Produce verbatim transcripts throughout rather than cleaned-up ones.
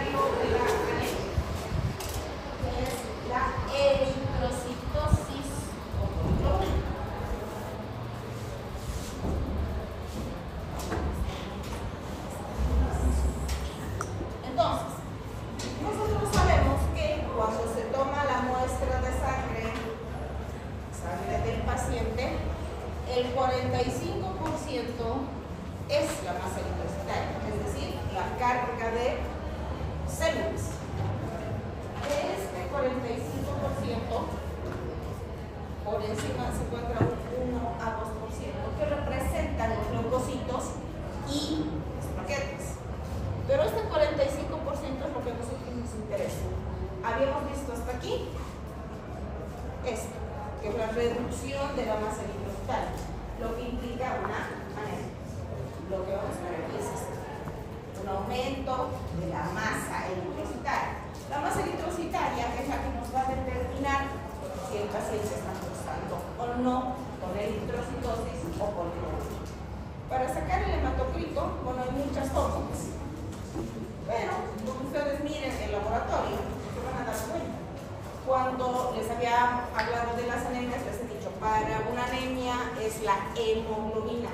sacarlo de la anemia, que es la eritrocitosis o poliglobina. Entonces, nosotros sabemos que cuando se toma la muestra de sangre, sangre del paciente, el cuarenta y cinco por ciento es la masa eritrocitaria, es decir, la carga de células. De este cuarenta y cinco por ciento, por encima se encuentra un uno a dos por ciento que representan los leucocitos y las plaquetas. Pero este cuarenta y cinco por ciento es lo que a nosotros nos interesa. Habíamos visto hasta aquí esto, que es la reducción de la masa eritrocitaria, lo que implica una anemia. Lo que vamos a ver aquí es esto, un aumento de la masa eritrocitaria. La masa eritrocitaria es la que nos va a determinar si el paciente está cursando o no con eritrocitosis o poliglobina. Para sacar el hematocrito, bueno, hay muchas fórmulas, pero como ustedes miren el laboratorio, se van a dar cuenta. Cuando les había hablado de las anemias, les he dicho, para una anemia es la hemoglobina.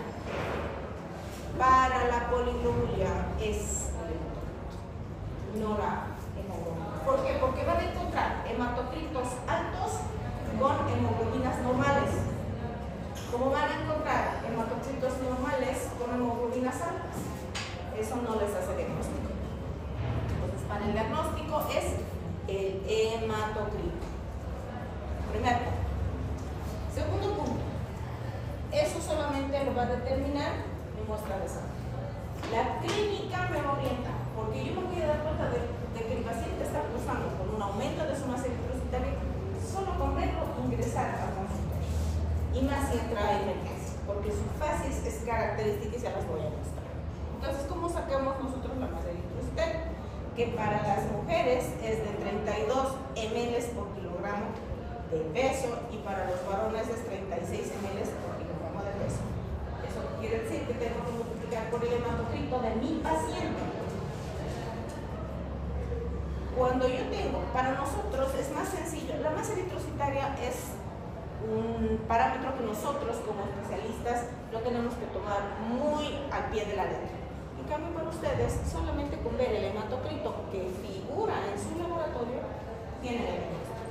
Para la poliglobulia es no la hemoglobina. ¿Por qué? Porque van a encontrar hematocritos altos con hemoglobinas normales. ¿Cómo van a encontrar hematocritos normales con hemoglobinas altas? Eso no les hace diagnóstico. Entonces, para el diagnóstico es el hematocrito. Primer punto. Segundo punto. Eso solamente lo va a determinar mi muestra de sangre. La clínica me orienta, porque yo me voy a dar cuenta de, de que el paciente está cursando con un aumento de su masa eritrocitaria solo con verlo ingresar al consultorio. Y más si entra a emergencia, porque su fasis es característica y se las voy a mostrar. Entonces, ¿cómo sacamos nosotros la masa eritrocitaria? Que para las mujeres es de treinta y dos mililitros por kilogramo de peso y para los varones es treinta y seis mililitros por kilogramo de peso. Eso quiere decir que tengo que multiplicar por el hematocrito de mi paciente. Cuando yo tengo, para nosotros es más sencillo, la masa eritrocitaria es un parámetro que nosotros como especialistas lo tenemos que tomar muy al pie de la letra. En cambio, para ustedes, solamente con ver el hematocrito que figura en su laboratorio, tienen el diagnóstico.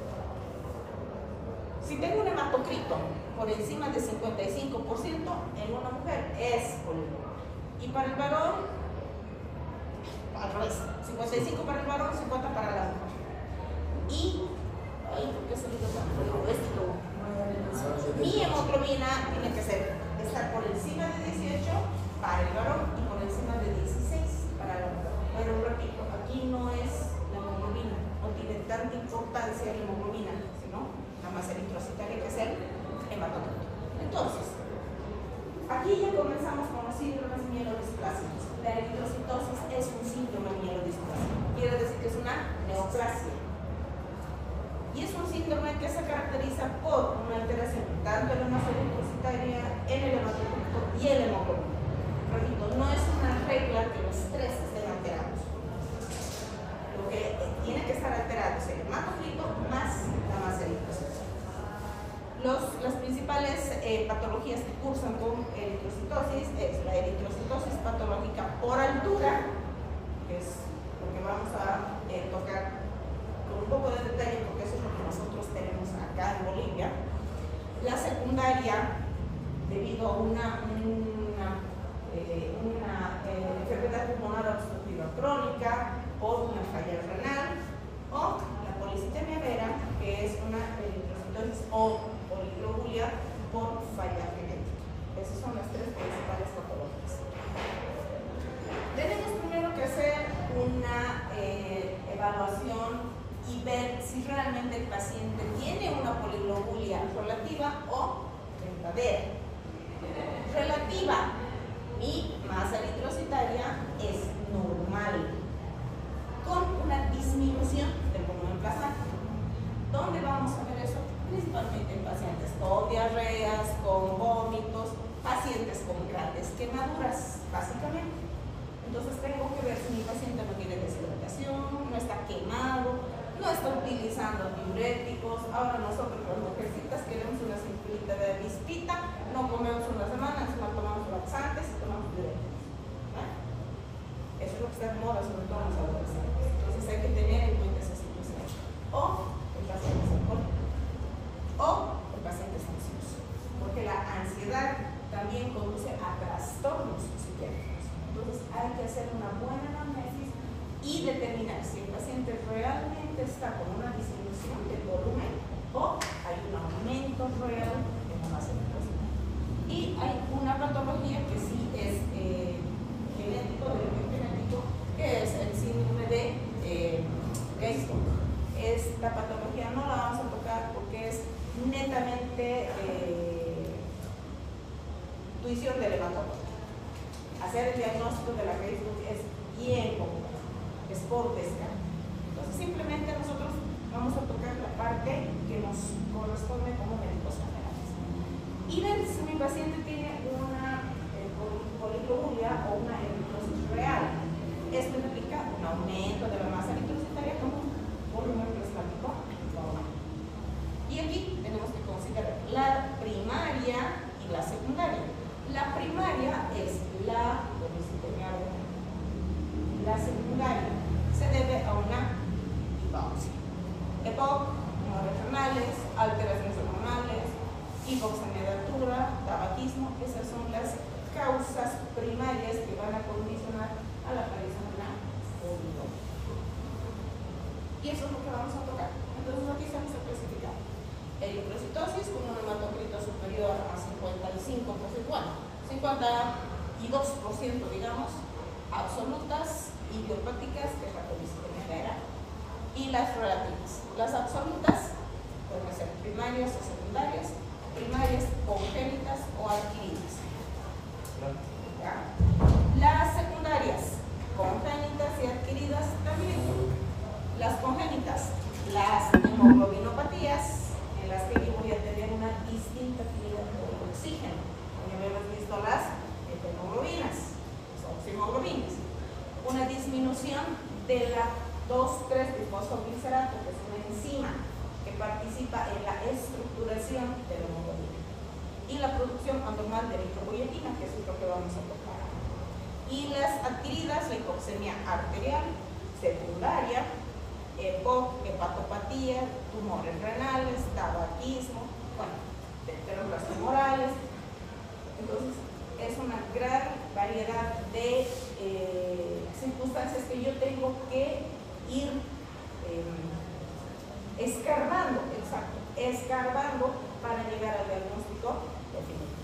Si tengo un hematocrito por encima de cincuenta y cinco por ciento en una mujer, es poliglobina. Y para el varón, al revés, cincuenta y cinco para el varón, cincuenta para la mujer. Y, ay, ¿por qué se le llama esto? Mi hemoglobina tiene que ser, estar por encima de dieciocho para el varón y por encima de dieciséis para la mujer. Pero repito, aquí no es la hemoglobina, no tiene tanta importancia la hemoglobina, sino la masa eritrocitaria, que es el hematocrito. Entonces, aquí ya comenzamos con los síndromes mielodisplásicos. La eritrocitosis es un síndrome mielodisplásico, quiere decir que es una neoplasia. Y es un síndrome que se caracteriza por una alteración tanto en la masa eritrocitaria, en el hematocrito y el hemoglobina. Repito, no es una regla que los tres estén alterados. Lo que tiene que estar alterado es el hematocrito más la masa eritrocitaria. Los, las principales eh, patologías que cursan con eritrocitosis es la eritrocitosis patológica por altura, que es lo que vamos a eh, tocar con un poco de detalle, porque eso es lo que nosotros tenemos acá en Bolivia. La secundaria, debido a una, una, eh, una eh, enfermedad pulmonar obstructiva crónica o una falla renal, o la policitemia vera, que es una eritrocitosis o poliglobulia por falla genética. Esas son las tres principales patologías. Tenemos primero que hacer una eh, evaluación y ver si realmente el paciente tiene una poliglobulia relativa o verdadera. Relativa, mi masa eritrocitaria es normal, con una disminución del volumen plasmático. ¿Dónde vamos a ver eso? Principalmente en pacientes con diarreas, con vómitos, pacientes con grandes quemaduras, básicamente. Entonces tengo que ver si mi paciente no tiene deshidratación. ahora nosotros las mujercitas queremos una cinturita de avispita, no comemos una semana, encima tomamos laxantes y tomamos diuréticos. Eso es lo que está de moda, sobre todo en los adolescentes. Entonces hay que tener en cuenta esa situación. O el paciente es alcohólico, o el paciente es ansioso, porque la ansiedad también conduce a trastornos psiquiátricos. Entonces hay que hacer una buena anamnesis y determinar si el paciente realmente está con una disminución del volumen o hay un aumento real de la masa muscular. Y hay una patología que sí es eh, genético, de origen genético, que es el síndrome de eh, Geisbach. Esta patología no la vamos a tocar porque es netamente eh, tuición del hematólogo. Hacer el diagnóstico de la Geisbach es bien común, es por descarte. Entonces simplemente nosotros vamos a tocar la parte que nos corresponde como médicos generales. Y ver si mi paciente tiene una eh, policloruria o una eritrosis real. Esto implica un aumento de la masa eritrocitaria como un volumen plasmático normal. Y aquí tenemos que considerar la primaria y la secundaria. La primaria es la policitemiia. La secundaria se debe a una hipoxia. E P O C, tumores renales, alteraciones hormonales, hipoxemia de altura, tabaquismo, esas son las causas primarias que van a condicionar a la aparición de una oligomielitis. Y eso es lo que vamos a tocar. Entonces aquí estamos a clasificar eritrocitosis con un hematocrito superior a cincuenta y cinco por ciento, bueno, cincuenta y dos por ciento digamos, absolutas, idiopáticas, que es la policitemia vera, y las relativas. Las absolutas pueden ser primarias o secundarias, primarias congénitas o adquiridas. ¿Ya? Las secundarias, congénitas y adquiridas también. Las congénitas, las hemoglobinopatías, en las que yo voy a tener una distinta actividad de oxígeno. Como ya hemos visto las hemoglobinas, son hemoglobinas. Una disminución de la dos tres bisfosfoglicerato, que es una enzima que participa en la estructuración de la hemoglobina. Y la producción anormal de eritropoyetina, que es lo que vamos a tocar. Y las adquiridas, la hipoxemia arterial, secundaria, E P O C, hepatopatía, tumores renales, tabaquismo, bueno, enfermedades tumorales. Entonces, es una gran variedad de eh, circunstancias que yo tengo que ir eh, escarbando, exacto, escarbando para llegar al diagnóstico definitivo.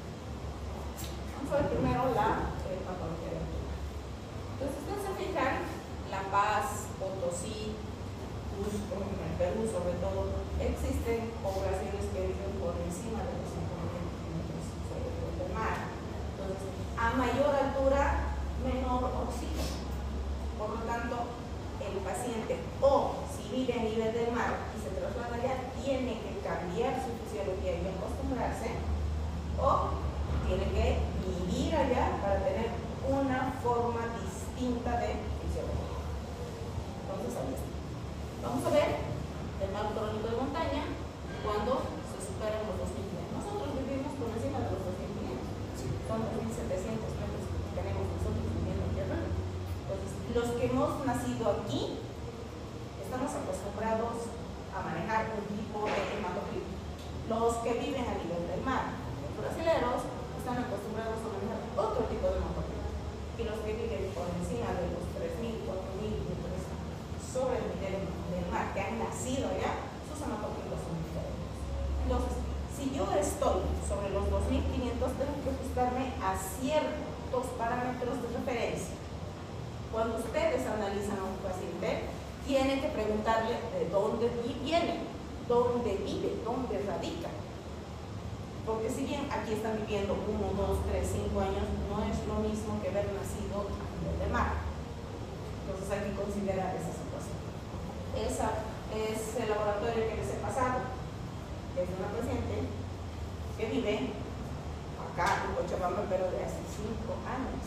Vamos a ver primero la eh, patología de altura. Entonces, ustedes se fijan, La Paz, Potosí, Cusco, en el Perú sobre todo, existen poblaciones que viven por encima de los cinco mil kilómetros sobre el nivel del mar. Entonces, a mayor altura, menor oxígeno. Por lo tanto, el paciente, o si vive a nivel del mar y se traslada allá, tiene que cambiar su fisiología y acostumbrarse, o tiene que vivir allá para tener una forma distinta de fisiología. Entonces, ahí está. Vamos a ver el mal crónico de montaña cuando se superan los dos mil quinientos. Nosotros vivimos por encima de los dos mil quinientos. Son dos mil setecientos metros que tenemos nosotros viviendo en tierra. Entonces, los que hemos nacido aquí estamos acostumbrados a manejar un tipo de hematocrito. Los que viven a nivel del mar, los brasileños, están acostumbrados a manejar otro tipo de hematocrito. Y los que viven por encima de los tres mil, cuatro mil metros sobre el nivel del mar, que han nacido allá, sus hematocritos son diferentes. Entonces, si yo estoy sobre los dos mil quinientos, tengo que ajustarme a ciertos parámetros de referencia. Cuando ustedes analizan a un paciente, tienen que preguntarle de dónde viene, dónde vive, dónde radica. Porque si bien aquí están viviendo uno, dos, tres, cinco años, no es lo mismo que haber nacido a nivel del mar. Entonces hay que considerar esa situación. Esa es el laboratorio que les he pasado. Es una paciente que vive acá en Cochabamba, pero de hace cinco años.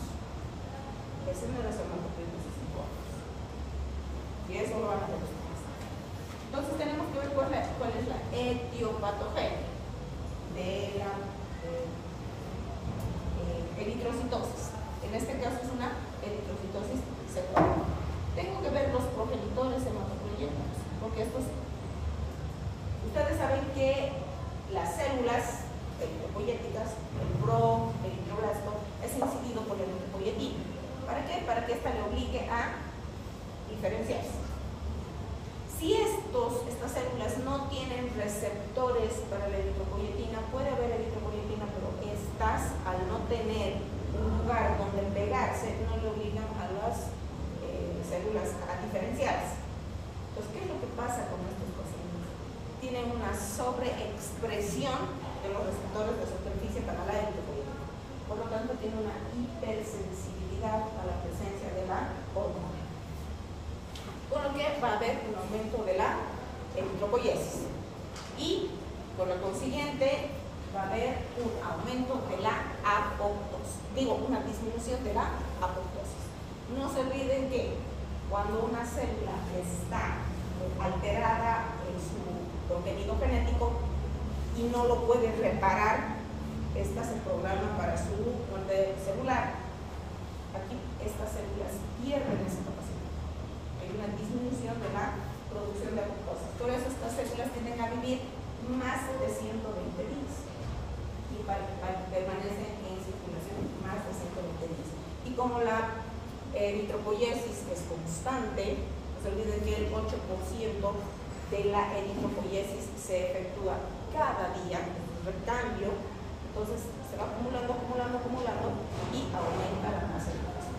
Ese no era su hematocrito de cinco años. Y eso lo van a ver ustedes. Entonces tenemos que ver cuál es la, cuál es la etiopatogenia de la eh, eh, eritrocitosis. En este caso es una eritrocitosis secundaria. Tengo que ver los progenitores hematopoyéticos, porque estos, ustedes saben que las células eritropoyéticas, el pro, el eritroblasto, es incidido por la eritropoyetina. ¿Para qué? Para que ésta le obligue a diferenciarse. Si estos, estas células no tienen receptores para la eritropoyetina, puede haber eritropoyetina, pero estas, al no tener un lugar donde pegarse, no le obligan a las eh, células a diferenciarse. Entonces, ¿qué es lo que pasa con estos pacientes? Tienen una sobreexpresión de los receptores de superficie para la eritropoyetina. Por lo tanto, tiene una hipersensibilidad a la presencia de la hormona. Con lo que va a haber un aumento de la eritropoyesis y con lo consiguiente va a haber un aumento de la apoptosis, digo, una disminución de la apoptosis. No se olviden que cuando una célula está alterada en su contenido genético y no lo puede reparar, esta se programa para su muerte celular. Aquí estas células pierden esa capacidad. Hay una disminución de la producción de apoptosis. Por eso estas células tienden a vivir más de ciento veinte días y permanecen en circulación más de ciento veinte días. Y como la eritropoyesis es constante, no se olviden que el ocho por ciento de la eritropoyesis se efectúa cada día, es un recambio, entonces se va acumulando, acumulando, acumulando y aumenta la masa de grasa.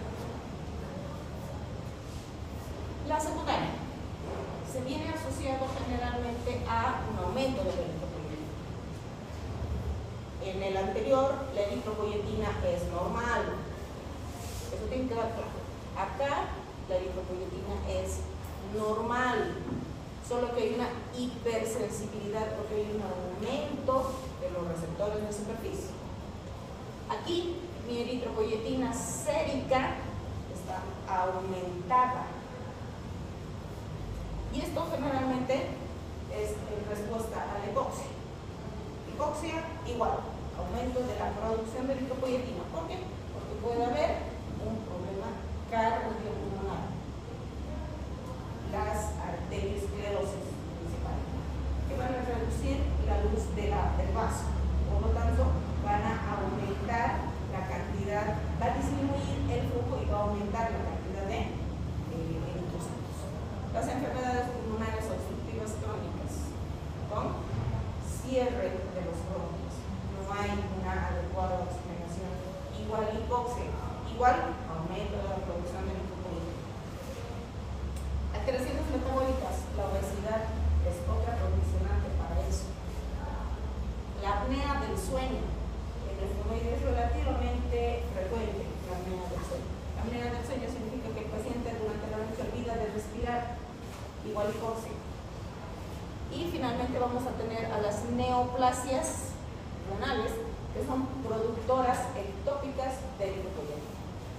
La secundaria se viene asociado generalmente a un aumento de la eritropoyetina. En el anterior, la eritropoyetina es normal. Eso tiene que quedar claro. Acá, la eritropoyetina es normal, solo que hay una hipersensibilidad porque hay un aumento de los receptores de superficie. Aquí, mi eritropoyetina sérica está aumentada. Y esto generalmente es en respuesta a la hipoxia. Hipoxia igual, aumento de la producción de eritropoyetina. ¿Por qué? Porque puede haber un problema cardiopulmonar. Las arteriosclerosis principalmente, que van a reducir la luz de la, del vaso. Por lo tanto, van a aumentar la cantidad, va a disminuir el flujo y va a aumentar la cantidad de eh, las enfermedades pulmonares obstructivas crónicas con cierre de los bronquios. No hay una adecuada oxigenación. Igual hipoxia, igual aumento de la producción de eritropoyetina. Alteraciones metabólicas, la obesidad es otra condicionante para eso. La apnea del sueño, en el promedio es relativamente frecuente la apnea del sueño. La apnea del sueño significa que el paciente durante la noche olvida de respirar, igual hipoxia. Y finalmente vamos a tener a las neoplasias renales, que son productoras ectópicas de eritropoyetina.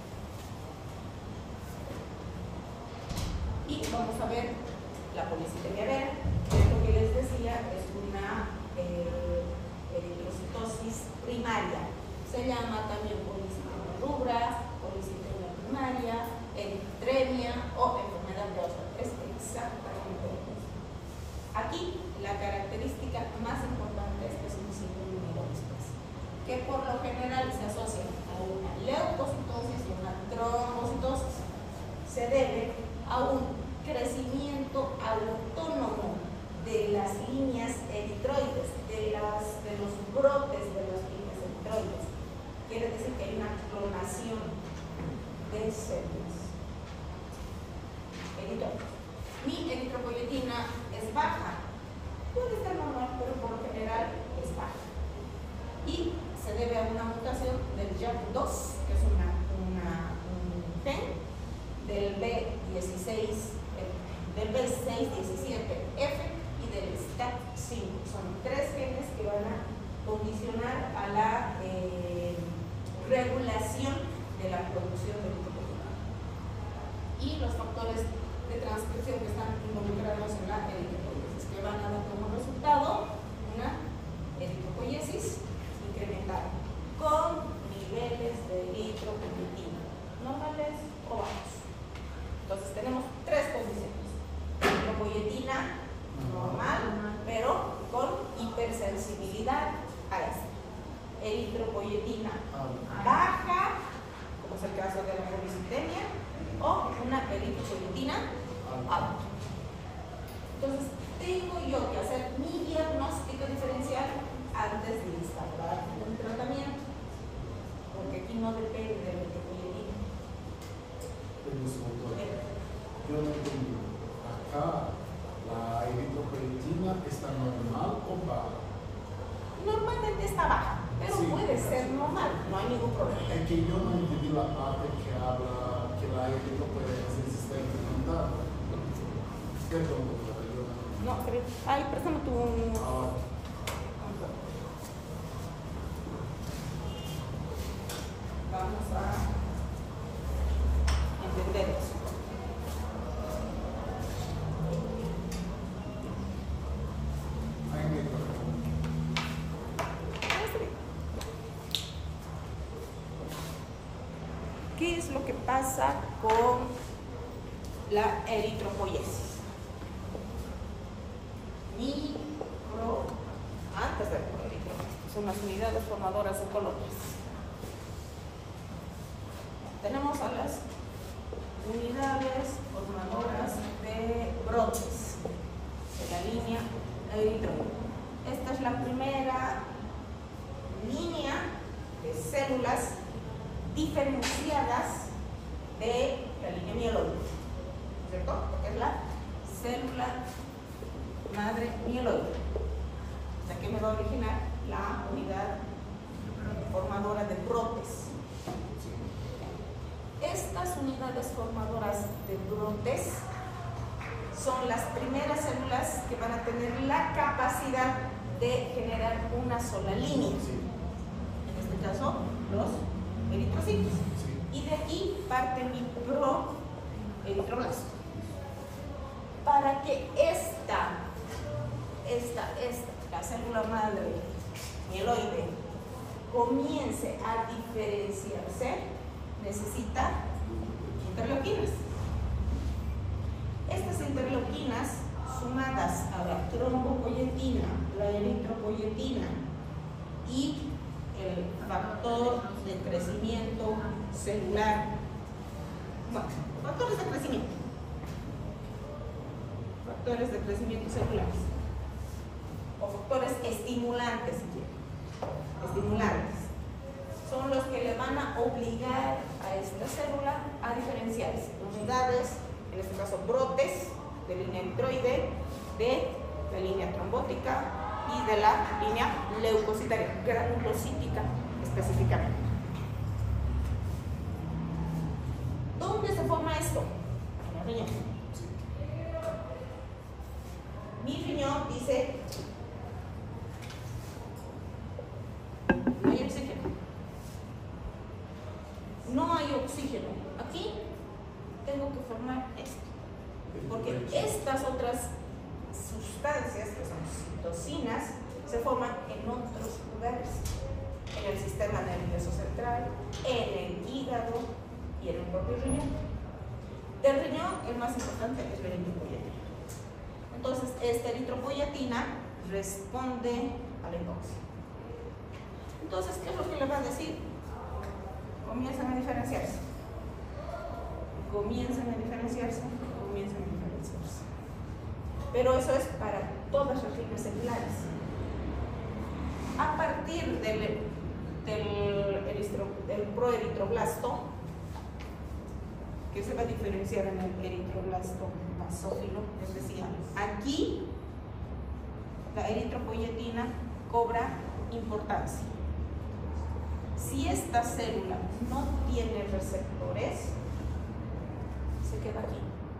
Y vamos a ver la policitemia vera, que es lo que les decía, es una eh, eritrocitosis primaria. Se llama también policitemia rubra, policitemia primaria, eritremia o enfermedad de Osler. Es exactamente lo mismo. Aquí la característica más importante es que es un síndrome mielodisplásico, que por lo general se asocia a una leucocitosis y una trombocitosis. Se debe a un crecimiento autónomo de las líneas eritroides, de, las, de los brotes de las líneas eritroides. Quiere decir que hay una clonación de células eritroides. Mi eritropoyetina es baja, puede ser normal, pero por lo general es baja. Y se debe a una mutación del J A K dos, que es una, una, un gen, del B dieciséis, del B seis diecisiete F y del S T A T cinco. Son tres genes que van a condicionar a la eh, regulación de la producción de eritropoyetina. Y los factores de transcripción que están involucrados en la eritropoiesis, que van a dar como resultado una eritropoiesis incrementada con niveles de eritropoietina normales o bajos. Entonces tenemos tres condiciones: eritropoietina normal, pero con hipersensibilidad a esta. Eritropoietina baja, como es el caso de la policitemia, o una eritropoietina alta. Entonces tengo yo que hacer mi diagnóstico diferencial antes de instaurar un tratamiento, porque aquí no depende de la eritropoietina. Yo no entiendo. Acá la eritropoietina está normal o baja. Normalmente está baja, pero Sí, puede ser sí. normal, no hay ningún problema. Es que yo no entendí la parte que habla que la eritropoiesis está incrementada. Perdón, doctora, yo no. No, pero, ay, préstame tu... Ah, Vamos a entender eso. ahí me toca. ¿Qué es lo que pasa con la eritropoiesis? Micro, antes de la eritropoiesis, son las unidades formadoras de colonias. Tenemos a las unidades formadoras de brotes de la línea eritroide. Esta es la primera línea de células diferenciadas de la línea mieloide, ¿cierto? Porque es la célula madre mieloide. O sea, que me va a originar la unidad formadora de brotes. Estas unidades formadoras de brotes son las primeras células que van a tener la capacidad de generar una sola línea. En este caso, los eritrocitos. Y de aquí parte mi proeritroblasto. Para que esta, esta, esta, la célula madre mieloide, comience a diferenciarse, necesita interleuquinas. Estas interleuquinas, sumadas a la trombopoietina, la eritropoietina y el factor de crecimiento celular, bueno, factores de crecimiento, factores de crecimiento celulares, o factores estimulantes, si quieren, estimulantes, son los que le van a obligar a esta célula a diferenciarse. Unidades, en este caso brotes, de línea eritroide, de la línea trombótica y de la línea leucocitaria, granulocítica específicamente. ¿Dónde se forma esto? En el riñón. Mi riñón dice: no hay oxígeno. No hay oxígeno. Aquí tengo que formar esto. Porque estas otras sustancias, que son citocinas, se forman en otros lugares. En el sistema nervioso central, en el hígado y en el propio riñón. Del riñón, el más importante es la eritropoietina. Entonces, esta eritropoietina responde a la hipoxia. Entonces, ¿qué es lo que le va a decir? Comienzan a diferenciarse. Comienzan a diferenciarse. Comienzan a diferenciarse. Pero eso es para todas las líneas celulares. A partir del, del, eristro, del proeritroblasto, que se va a diferenciar en el eritroblasto basófilo, les decía, aquí la eritropoietina cobra importancia. Si esta célula no tiene receptores, se queda aquí.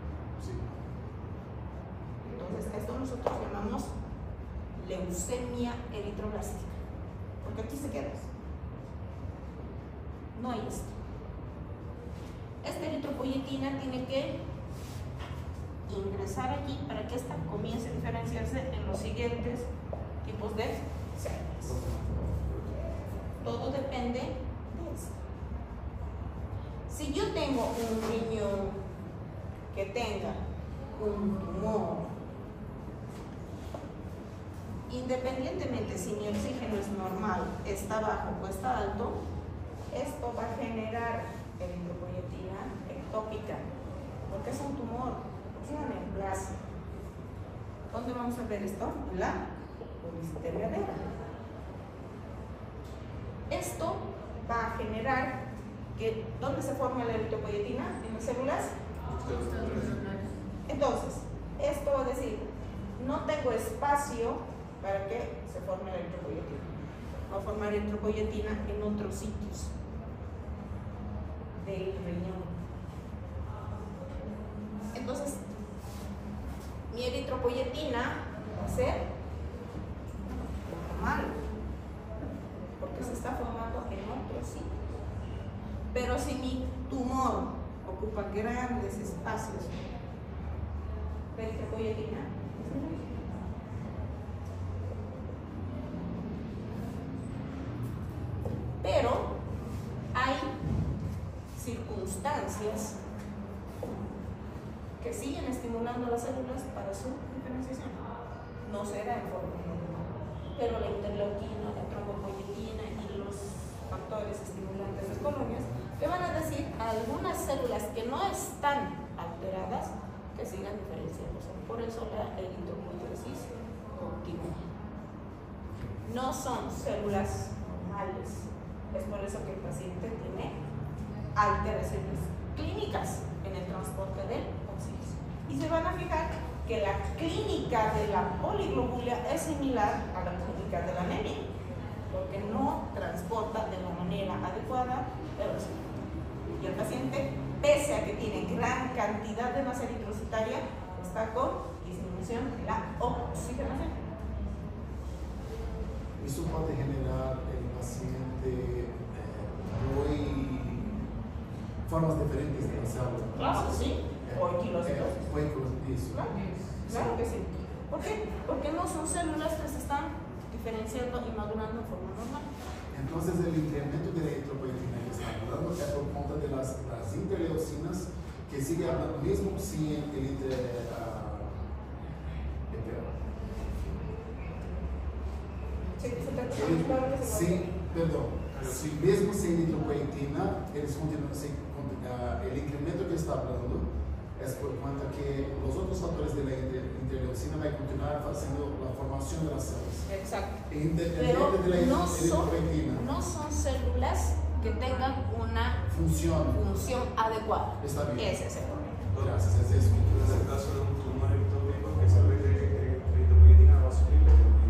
Entonces, a esto nosotros llamamos leucemia eritroblástica, porque aquí se queda. No hay esto. Esta eritropoietina tiene que ingresar allí para que ésta comience a diferenciarse en los siguientes tipos de células. Todo depende de eso. Si yo tengo un riñón que tenga un tumor, independientemente si mi oxígeno es normal, está bajo o está alto, esto va a generar eritropoyetina ectópica, porque es un tumor, es una neoplasia. ¿Dónde vamos a ver esto? En la polisteriadera. Esto va a generar que, ¿dónde se forma la eritropoyetina? En las células. Entonces, esto va a decir, no tengo espacio para que se forme la eritropoyetina. Va a formar eritropoyetina en otros sitios del riñón. Entonces, mi eritropoyetina va a ser normal, porque se está formando en otros sitios. Pero si mi tumor ocupa grandes espacios, la eritropoyetina pero hay circunstancias que siguen estimulando las células para su diferenciación. No será en forma normal, pero la interleuquina, la trombopoyetina y los factores estimulantes de colonias le van a decir a algunas células que no están alteradas que sigan diferenciándose. Por eso la eritropoyesis continua. No son células normales. Es por eso que el paciente tiene alteraciones clínicas en el transporte del oxígeno. Y se van a fijar que la clínica de la poliglobulia es similar a la clínica de la anemia, porque no transporta de la manera adecuada el oxígeno. Y el paciente, pese a que tiene gran cantidad de masa eritrocitaria, está con disminución de la oxigenación. Eso puede generar en el paciente eh, muy formas diferentes de la célula. Claro, sí. O quilocitos. Claro, claro que sí. ¿Por qué? Porque no son células que se están diferenciando y madurando en forma normal. Entonces, el incremento de la eritropoyetina que está hablando es por cuenta de las, las interleucinas que sigue hablando mismo sin el inter. Uh, Sí, el, sí, perdón. Si mismo sin eritropoyetina, eles continuam, se, uh, el incremento que está hablando es por cuenta que los otros factores de la inter, interleucina van a continuar haciendo la formación de las células. Exacto. Independiente Pero de la no son, eritropoyetina. no son células que tengan una función, función adecuada. Está bien. Ese es el problema. Gracias, es eso. En el caso de un tumor ectópico, esa eritropoyetina va a subir.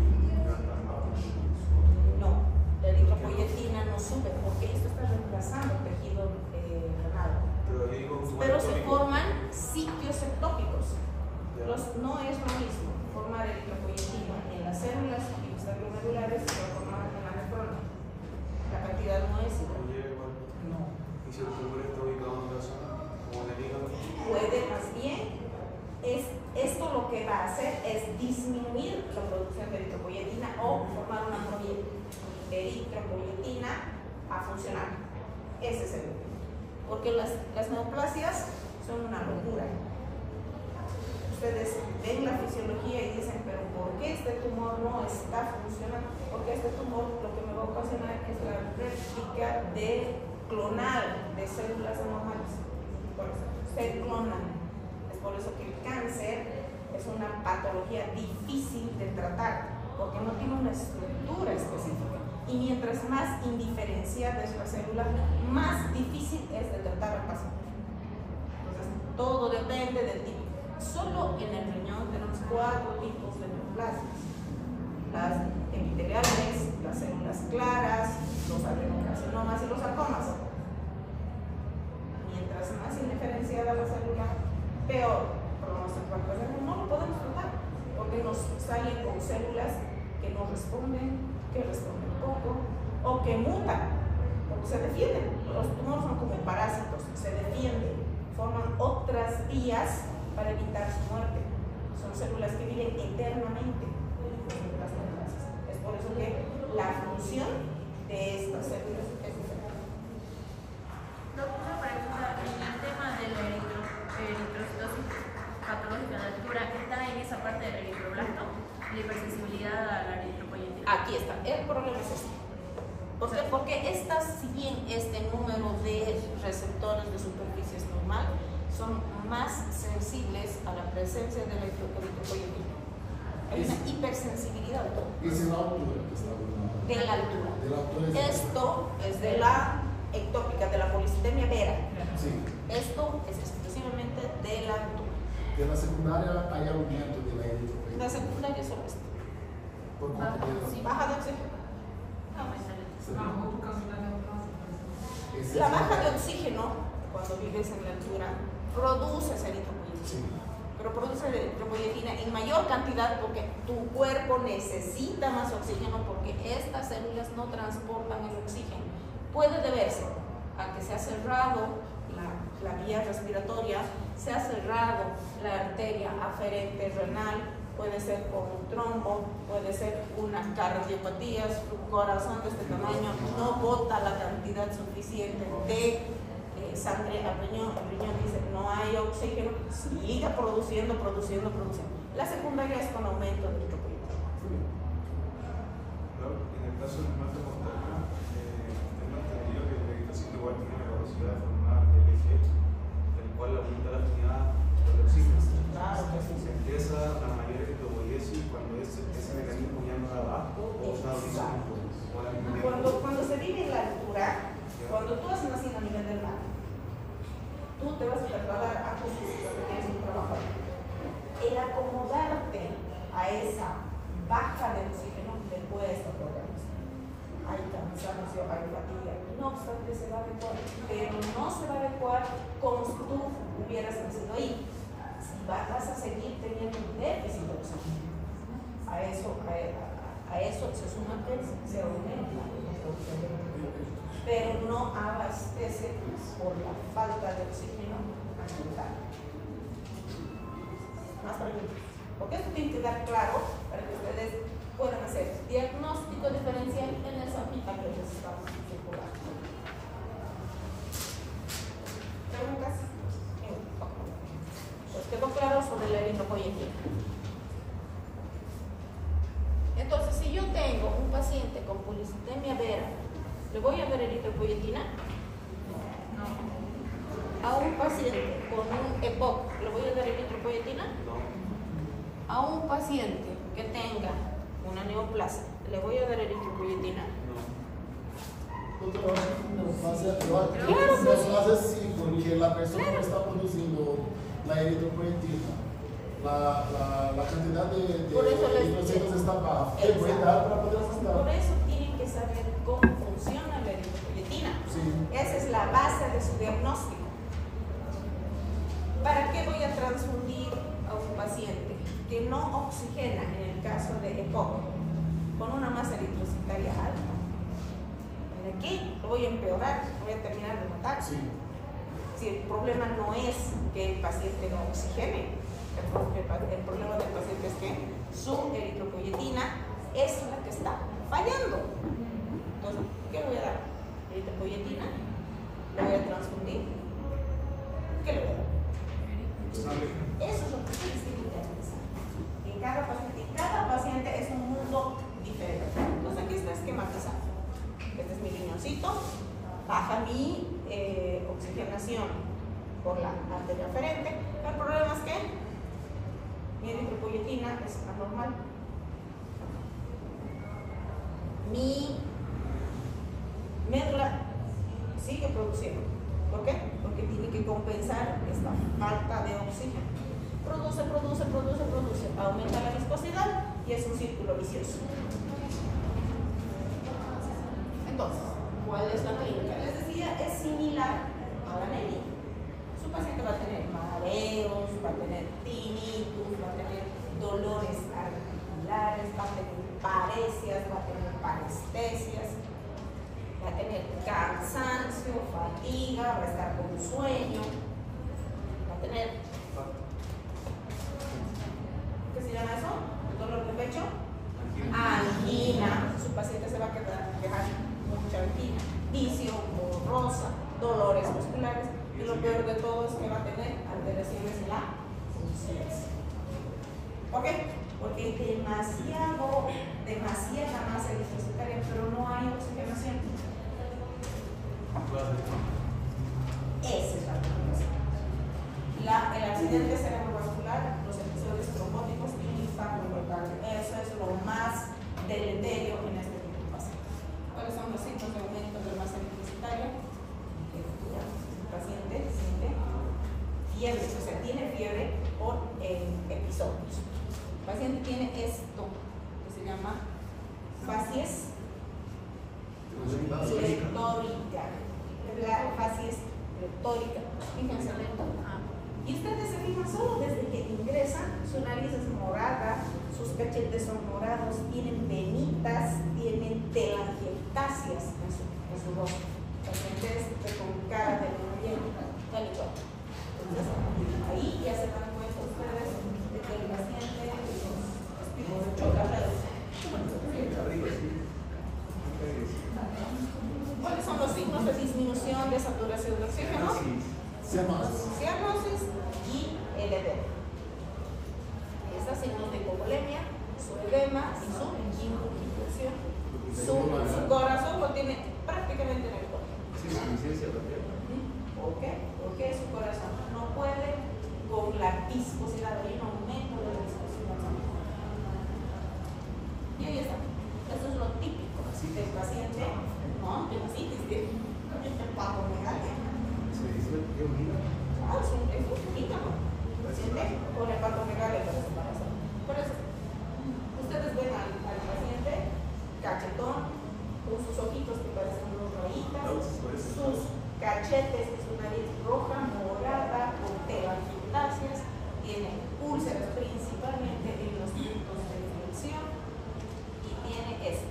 No, la eritropoyetina no sube porque esto está reemplazando tejido eh, renal. Pero, digo, Pero se forman sitios ectópicos. Los, no es lo mismo formar eritropoyetina en las células extraglomerulares que formar en la nefrona. La cantidad no es igual. No. ¿Y si el tumor está ubicado en otra zona, como en el hígado? Puede más bien, es, esto lo que va a hacer es disminuir la producción de eritropoyetina o formar una eritropoyetina a funcionar. Ese es el problema. Porque las, las neoplasias son una locura. Ustedes ven la fisiología y dicen, pero ¿por qué este tumor no está funcionando? Porque este tumor lo que me va a ocasionar es la réplica de clonal de células normales. Por eso, se clonan. Es por eso que el cáncer es una patología difícil de tratar, porque no tiene una estructura específica. Y mientras más indiferenciada es la célula, más difícil es de tratar al paciente. Entonces, todo depende del tipo. Solo en el riñón tenemos cuatro tipos de neoplasias: las epiteliales, las células claras, los adenocarcinomas y los sarcomas. Mientras más indiferenciada la célula, peor pronóstico. No lo podemos tratar porque nos salen con células que no responden, que responden poco o que mutan, porque se defienden. Los tumores son como parásitos, se defienden, forman otras vías para evitar su muerte. Son células que viven eternamente. Las neoplasas. Es por eso que la función de estas células es diferente. Doctora, para empezar, en el tema de la eritro, eritrocitosis patológica de altura, ¿está en esa parte del eritroblasto? La hipersensibilidad a la eritropoyetina. Aquí está, el problema es este. ¿Por qué? Porque estas, si bien este número de receptores de superficie es normal, son más sensibles a la presencia de la eritropoyetina. Hay una hipersensibilidad. Es en la altura que está hablando. De la altura. De la altura es- Esto es de la ectópica, de la policitemia vera. Sí. Esto es exclusivamente de la altura. De la secundaria hay aumento de la eritropoyetina. La secundaria es solo esto. Por cuenta de Sí. Baja de oxígeno. Sí. Ese La es baja el- de oxígeno, cuando vives en la altura, produce esa eritropoyetina. Sí. Pero produce eritropoyetina en mayor cantidad porque tu cuerpo necesita más oxígeno porque estas células no transportan el oxígeno. Puede deberse a que se ha cerrado la, la vía respiratoria, se ha cerrado la arteria aferente renal, puede ser por un trombo, puede ser una cardiopatía, su corazón de este tamaño no bota la cantidad suficiente de eh, sangre al riñón, el riñón dice no hay oxígeno, sigue produciendo, produciendo, produciendo. La secundaria es con aumento de eritropoyetina. Claro, en el caso del mato mortal, eh, tengo entendido que el eritrocito igual tiene la capacidad de formar el eje, el cual aumenta la afinidad del oxígeno. Claro que sí. Se empieza la mayor eritropoiesis cuando ese, ese mecanismo ya no da abasto o se da Cuando, cuando se vive en la altura, cuando tú has nacido a nivel del mar, tú te vas a trasladar a tu físico, que tienes un trabajo. El acomodarte a esa baja de oxígeno te cuesta problemas. Hay cansancio, hay fatiga. No obstante, se va a adecuar, pero no se va a adecuar como si tú hubieras nacido ahí. Vas a seguir teniendo un déficit de oxígeno. A eso, a, a, a eso se suma que se aumenta la producción de oxígeno, pero no abastece por la falta de oxígeno ambiental. Más preguntas. Porque esto tiene que quedar claro para que ustedes puedan hacer diagnóstico diferencial en esa mitad que les estamos circulando. ¿Preguntas? Pues quedó claro sobre la eritropoyetina. Entonces, si yo tengo un paciente con policitemia vera, ¿le voy a dar eritropoyetina? No. A un paciente con un E P O C, ¿le voy a dar eritropoyetina? No. A un paciente que tenga una neoplasia, ¿le voy a dar eritropoyetina? Doctor, no pasa, yo, Claro, no pues sí. pasa así, porque la persona que está produciendo la eritropoyetina, la, la, la cantidad de, de Por eso les- eritrocitos está baja. ¿Qué puede dar para poder Por ajustar? eso tienen que saber cómo funciona la eritropoyetina. Sí. Esa es la base de su diagnóstico. ¿Para qué voy a transfundir a un paciente que no oxigena en el caso de E P O C con una masa eritrocitaria alta? ¿De qué? Lo voy a empeorar, lo voy a terminar de matar. Sí. Si el problema no es que el paciente no oxigene, el, pro- el pa- el problema del paciente es que su eritropoyetina es la que está fallando. Entonces, ¿qué le voy a dar? Eritropoyetina, le voy a transfundir. ¿Qué le voy a dar? Eso es lo que ustedes tienen que analizar. En cada paciente, y cada paciente es un mundo diferente. Entonces aquí está esquematizado. Este es mi riñoncito, baja mi eh, oxigenación por la arteria aferente. El problema es que mi eritropoyetina es anormal. Mi médula sigue produciendo. ¿Por qué? Porque tiene que compensar esta falta de oxígeno. Produce, produce, produce, produce, aumenta la viscosidad y es un círculo vicioso. Entonces, ¿cuál es la clínica? Les decía, es similar a la anemia. Su paciente va a tener mareos, va a tener tinnitus, va a tener dolores articulares, va a tener paresias, va a tener parestesias, va a tener cansancio, fatiga, va a estar con sueño, va a tener ¿Por qué? Porque hay demasiado, demasiada masa eritrocitaria, pero no hay oxigenación. Esa es la combinación. La, el accidente cerebrovascular, los episodios trombóticos y el infarto miocardio. Eso es lo más deleterio en este tipo de pacientes. ¿Cuáles son los signos de aumento de la masa eritrocitaria? El paciente siente fiebre, o sea, tiene fiebre por eh, episodios. El paciente tiene esto que se llama facies pletórica. La facies pletórica. Fíjense. Y ustedes se fijan solo desde que ingresan, su nariz es morada, sus cachetes son morados, tienen venitas, tienen telangiectasias en su, en su rostro. Pacientes con cara de relleno, tal y cual. Entonces, ahí ya se dan cuenta ustedes de que el paciente los choca. ¿Cuáles son los signos de disminución de saturación de oxígeno? Cianosis y el edema. Estos signos de hipovolemia, su edema y su incomunicación. Su, su corazón lo tiene prácticamente en el cuerpo. ¿Por qué? Porque su corazón no puede con la viscosidad, hay un aumento de la viscosidad. Y ahí está. Eso es lo típico del paciente, ¿no? De citis, de hepatomegalia. Ah, es un, es un hígado. Paciente con hepatomegalia para separarse. Por eso, ustedes ven al, al paciente cachetón, con sus ojitos que parecen unos rayitas, sus cachetes y su nariz roja, morada, con telangiectasias, tiene úlceras principalmente en los puntos de inflexión y tiene esto.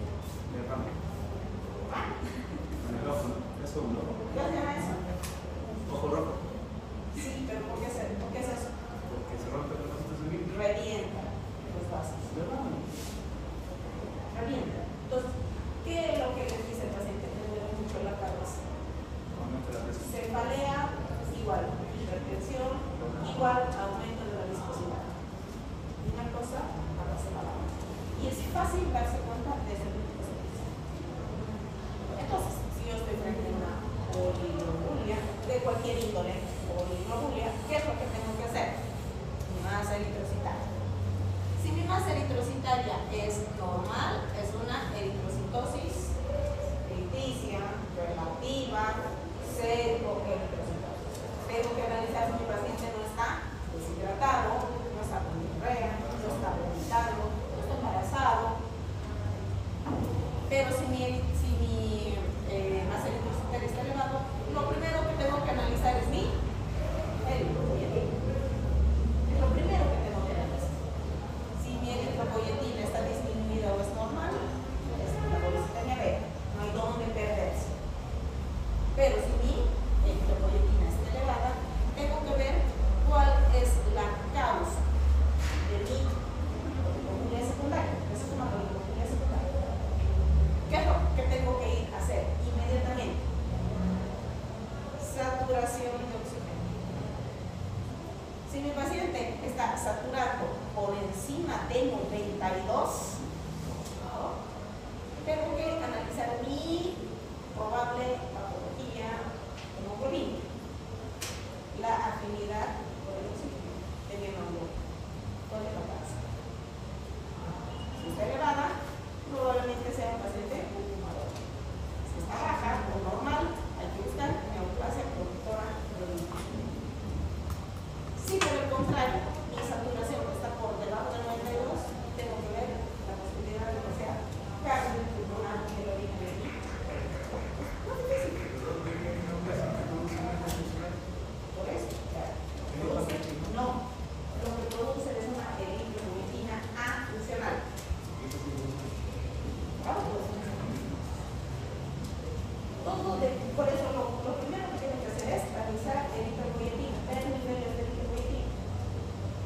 ¿Ah? Eso es un ojo. ¿Qué se llama eso? Ojo rojo. Sí, pero ¿por qué, se, ¿por qué es eso? Porque se rompe el vaso sanguíneo. Revienta los vasos. Revienta. Entonces, ¿qué es lo que les dice el paciente? Le duele mucho la cabeza. Cefalea, igual, hipertensión, igual, aumento de la viscosidad. Una cosa a la semana. Y es fácil darse cuenta de ese tipo de servicio. Entonces, si yo estoy frente a una poliglobulia, de cualquier índole, poliglobulia, ¿qué es lo que tengo que hacer? Masa eritrocitaria. Si mi masa eritrocitaria es normal, es una eritrocitosis ficticia, relativa, cero eritrocitosis. Tengo que analizar si mi paciente no está deshidratado, no está con diarrea, no está vomitando, no está embarazado. Pero si mi, si mi eh, masa eritrocitaria está elevado, lo primero que tengo que analizar es mi eritropoyetina. Es lo primero que tengo que analizar. Si mi eritropoyetina está disminuida o es normal, es la policitania B, no hay dónde perderse. Pero si mi eritropoyetina está elevada, tengo que ver cuál es la causa de mi policlobulia secundaria. Eso es una policlobulia secundaria. ¿Qué es lo que tengo que ir a hacer inmediatamente? Saturación de oxígeno. Si mi paciente está saturado por encima de noventa y dos, ¿no? Tengo que analizar mi probable patología hemoglobina, la afinidad por el oxígeno de mi hemoglobina. ¿Cuál es la causa? Si está elevada, probablemente sea un paciente fumador. Si está baja o normal, hay que buscar neoplasia productora de líquido. Si por el contrario, mi saturación está por debajo de noventa y dos, tengo que ver la posibilidad de que sea cáncer pulmonar del origen de mí. No es difícil. Por eso, claro. No, lo que produce es una eritropoyetina A funcional. Claro, pues. Todo de, por eso lo, lo primero que tienen que hacer es revisar eritropoyetina, ver niveles de eritropoyetina.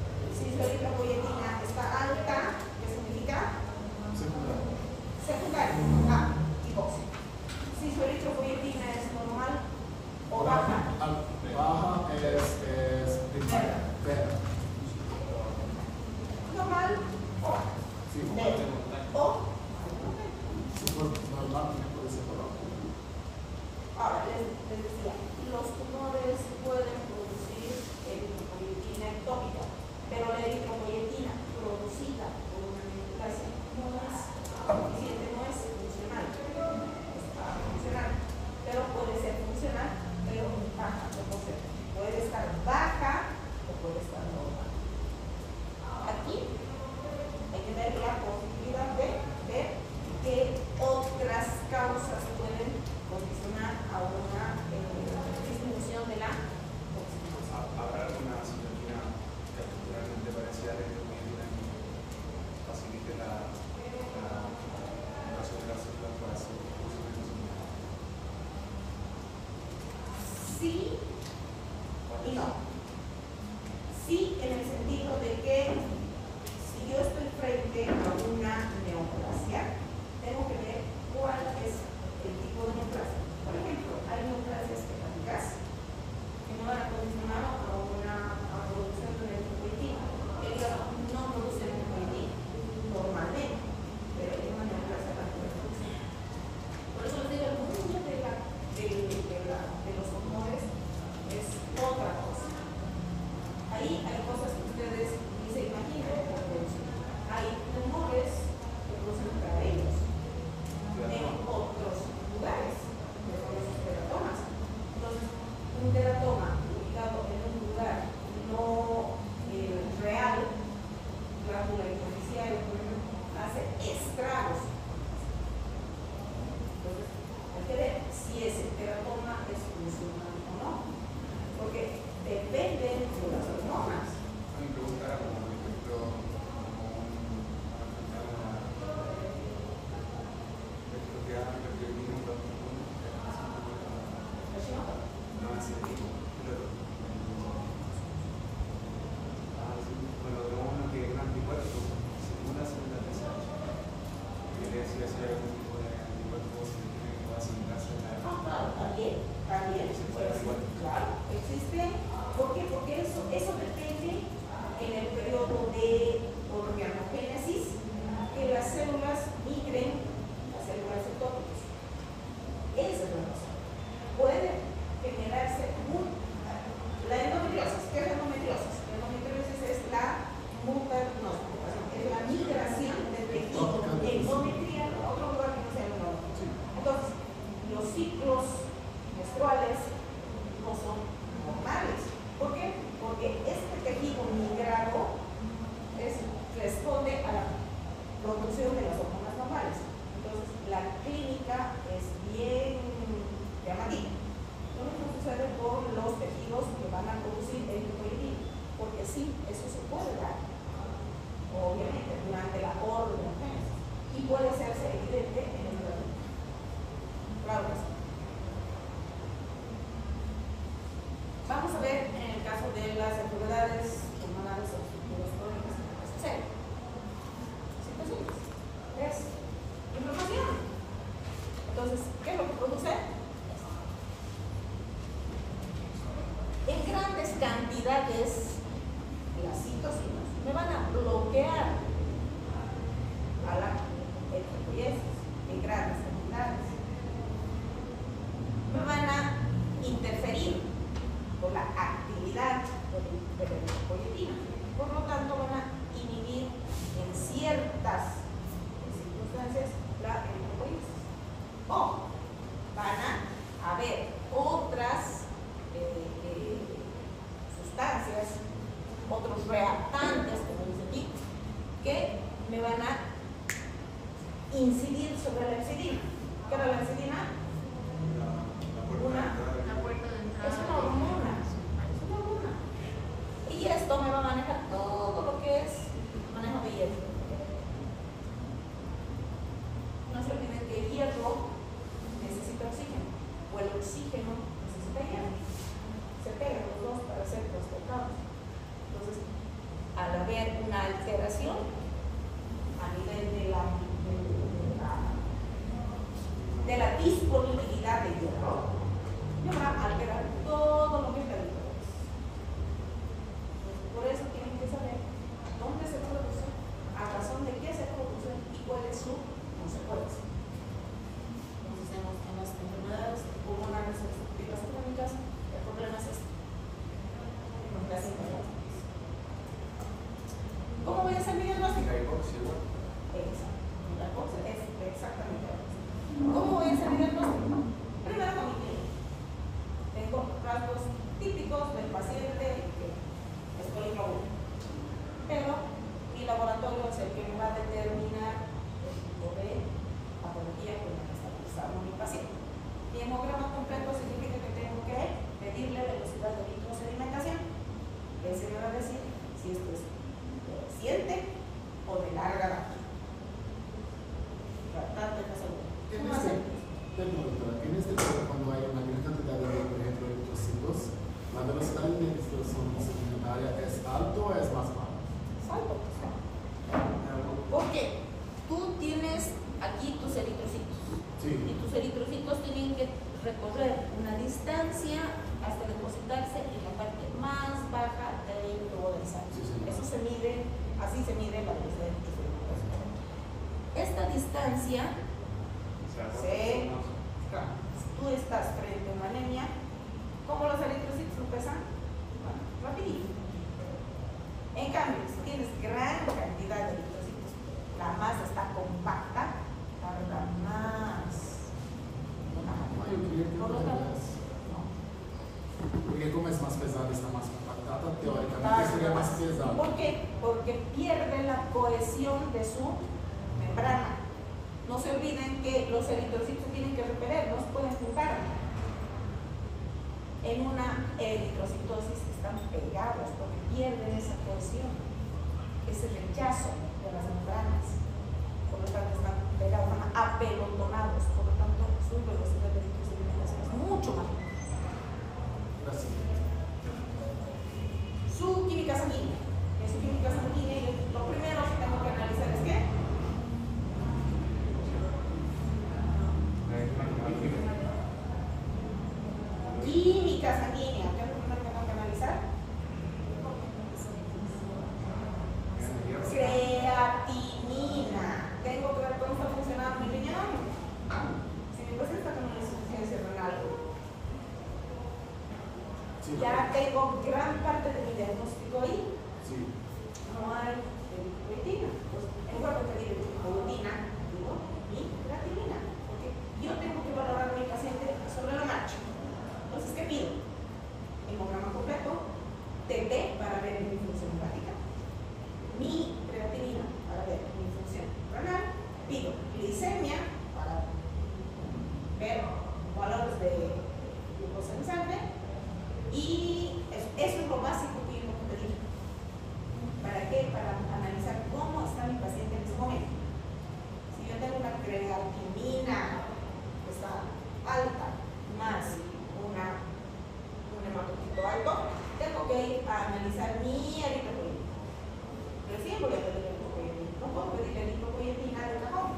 actividades, las citocinas, me van a bloquear a la eritropoiesis en grandes cantidades. Me van a interferir con la actividad de la eritropoietina. Por lo tanto, van a inhibir en ciertas circunstancias la eritropoiesis. O van a haber otras eh, eh, sustancias, otros reactantes, como dice aquí, que me van a incidir sobre la exidina. ¿Qué era la exidina? Una, La puerta de entrada. es una hormona, es una hormona. Y esto me va a manejar todo lo que es manejo de hierro. No se olviden que el hierro necesita oxígeno, o el oxígeno necesita hierro. Se pegan los dos para ser transportados. Entonces, al haber una alteración a nivel de la, de la, de la disponibilidad de hierro, me va a alterar todo lo que es la eritropoiesis. Por eso tienen que saber dónde se produce, a razón de qué se produce y cuál es su consecuencia. Entonces, en, los, en las enfermedades pulmonares obstructivas crónicas, el problema es este. Las enfermedades. ¿Cómo voy a hacer mi diagnóstico? Exacto. La hipoxia es exactamente lo mismo. ¿Cómo voy a hacer mi diagnóstico? Primero con mi clínica. Tengo rasgos típicos del paciente que es policlínico. Pero mi laboratorio es el que me va a determinar el tipo de patología con la que está cursando mi paciente. Mi hemograma completo significa que tengo que medirle velocidad de microsedimentación. Ese me va a decir si esto es reciente o de larga data. Tratante de salud. En ¿Cómo este, hacer? perdón, doctora, en este caso, cuando hay una gran cantidad de, por ejemplo, eritrocitos, la velocidad de administración sedimentaria es alto o es más baja? Salto. ¿Por qué? Tú tienes aquí tus eritrocitos. Sí. Y tus eritrocitos tienen que recorrer una distancia hasta depositarse en la parte más baja del tubo del sangre. Sí, sí. Eso se mide, así se mide la velocidad de microsedimentación. Esta distancia se, si tú estás frente a una anemia, ¿cómo los eritrocitos lo pesan? Bueno, rapidito. En cambio, si tienes gran cantidad de eritrocitos, la masa está compacta, tarda más. Ay, yo quería que Por lo me tanto, digas. no. Porque como es más pesada, está más compactada, teóricamente sería más pesada. ¿Por qué? Porque pierde la cohesión de su membrana. No se olviden que los eritrocitos tienen que repeler, no se pueden juntar. En una eritrocitosis están pegados porque pierden esa cohesión, ese rechazo de las membranas. Por lo tanto, están pegados, están apelotonados. Por lo tanto, su velocidad de eritrosedimentación es mucho más. Gracias. Su química sanguínea. En su química sanguínea, lo primero que tengo que analizar es qué. Química sanguínea. ¿Qué es lo primero que tengo que analizar? Creatinina. Tengo que ver cómo está funcionando mi riñón. Si mi paciente está con una insuficiencia renal, Sí, ya tengo gran parte de mi diagnóstico ahí. sí. No hay eritropoietina. Pues, en lugar de pedir eritropoietina, digo mi creatinina. Porque yo tengo que valorar a mi paciente sobre la marcha. Entonces, ¿qué pido? Hemograma completo, T P para ver mi función hepática, mi creatinina para ver mi función renal, pido glicemia para ver valores de glucosa en sangre, y eso, eso es lo básico que yo tengo que pedir. ¿Para qué? Para analizar cómo está mi paciente en ese momento. Si yo tengo una creatinina que está alta, más una, un hematocito alto, tengo que ir a analizar mi eritropoietina. Recién voy a pedir eritropoietina. No puedo pedir eritropoietina de cajón.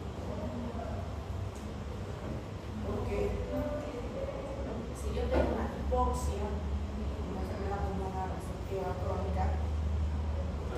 Porque si yo tengo una hipoxia, una enfermedad pulmonar obstructiva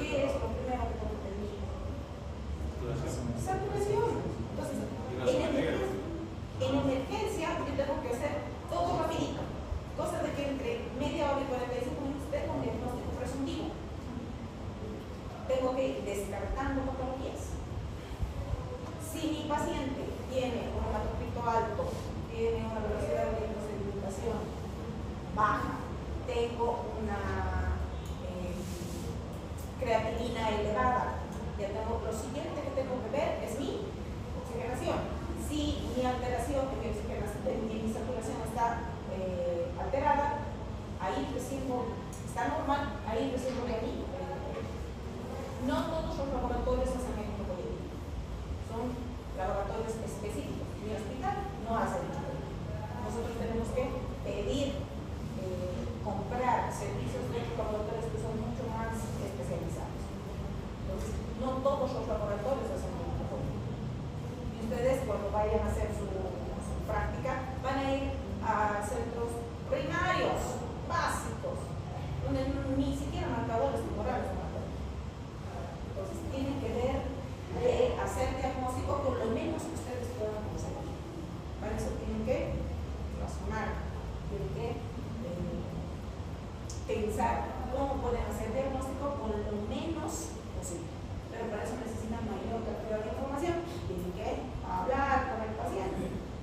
¿qué es lo primero que tengo que pedir? Saturación. Entonces, en emergencia, en emergencia yo tengo que hacer todo rapidito. Cosa de que entre media hora y cuarenta y cinco minutos tengo un diagnóstico presuntivo. Tengo que ir descartando patologías. Si mi paciente tiene un hematocrito alto, tiene una velocidad de sedimentación baja, tengo una eh, creatinina elevada, ya tengo, lo siguiente que tengo que ver es mi oxigenación. Si mi alteración de mi oxigenación, de mi saturación está eh, alterada, ahí recibo, está normal, ahí recibo de aquí. No todos los laboratorios hacen electropoietina, son laboratorios específicos. Mi hospital no hace electropoietina. Nosotros tenemos que pedir, eh, comprar servicios de laboratorios que son mucho más especializados. Entonces, no todos los laboratorios hacen electropoietina. Y ustedes, cuando vayan a hacer su, su práctica, van a ir a centros primarios, básicos, donde ni siquiera marcadores temporales. Entonces, tienen que ver de hacer diagnóstico con lo menos que ustedes puedan conseguir. Para eso tienen que razonar, tienen que eh, pensar cómo pueden hacer diagnóstico con lo menos posible. Pero para eso necesitan mayor cantidad de información, tienen que hablar con el paciente.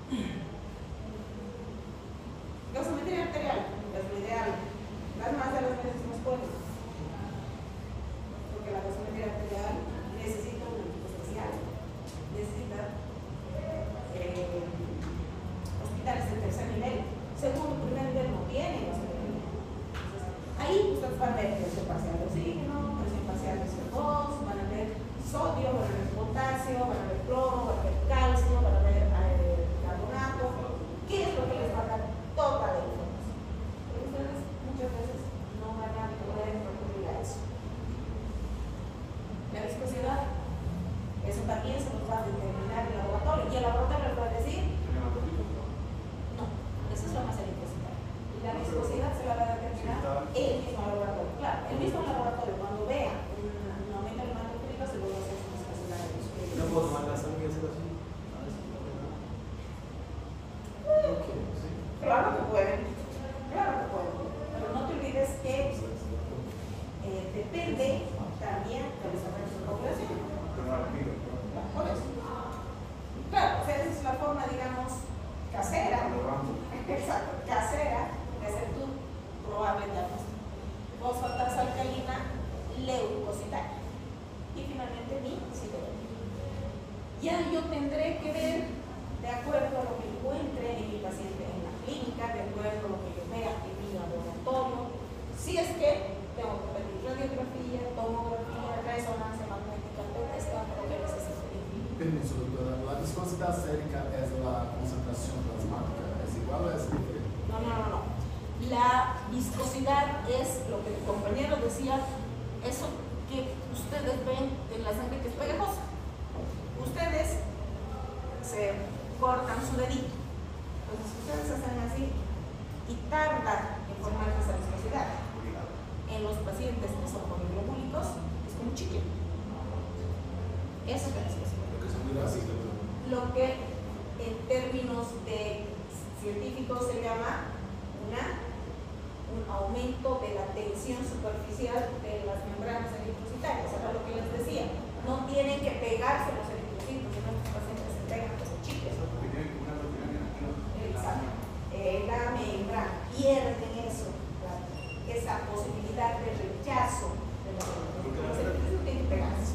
Gasometría arterial es lo ideal, las más de las veces no pueden, porque la gasometría arterial necesita un equipo especial, necesita eh, hospitales de tercer nivel, segundo, primer nivel no tienen gasometría. Entonces, ahí ustedes van a ver presión parcial de oxígeno, presión parcial de C O dos, van a ver sodio, van a ver potasio, van a ver cloro, van a ver calcio, van a ver eh, carbonato. ¿Qué es lo que les va a dar toda la información? Pero ustedes muchas veces no van a poder recurrir a eso. La viscosidad, eso también se nos va a determinar el laboratorio. Y el laboratorio les va a decir, no, eso es la masa viscosidad. La viscosidad se la va a determinar el mismo laboratorio. Claro, el mismo laboratorio, cuando vea un, un aumento del hematocrito, se lo va a hacer su viscosidad de viscosidad. ¿No puedo tomar la sangre y hacer así? Claro que pueden, claro que pueden, pero no te olvides que eh, depende también del desarrollo de la población. Por eso. Claro, o sea, esa es la forma, digamos, casera, exacto, casera, de hacer tu probable diagnóstico. Fosfatasa alcalina, leucocitaria. Y finalmente mi citología. Ya yo tendré que ver, de acuerdo a lo que encuentre en mi paciente en la clínica, de acuerdo a lo que yo vea en mi laboratorio, si es que tengo que pedir radiografía, tomografía, resonancia magnética, P E T, lo que necesito. Permiso, doutora. La viscosidad sérica es la concentración plasmática. ¿Es igual o es diferente? No, no, no, no. La viscosidad es lo que el compañero decía, eso que ustedes ven en la sangre que es pegajosa. Ustedes se cortan su dedito. Entonces ustedes hacen así y tarda en formarse esa viscosidad. En los pacientes que son poliglobúlicos es como chicle. Eso es la viscosidad. Lo que en términos de científicos se llama una, un aumento de la tensión superficial de las membranas eritrocitarias. Era lo que les decía. No tienen que pegarse los eritrocitos, sino que los pacientes se pegan con los chicles. Exacto. Eh, la membrana pierden eso, la, esa posibilidad de rechazo de la membrana. Los eritrocitos tienen que pegarse.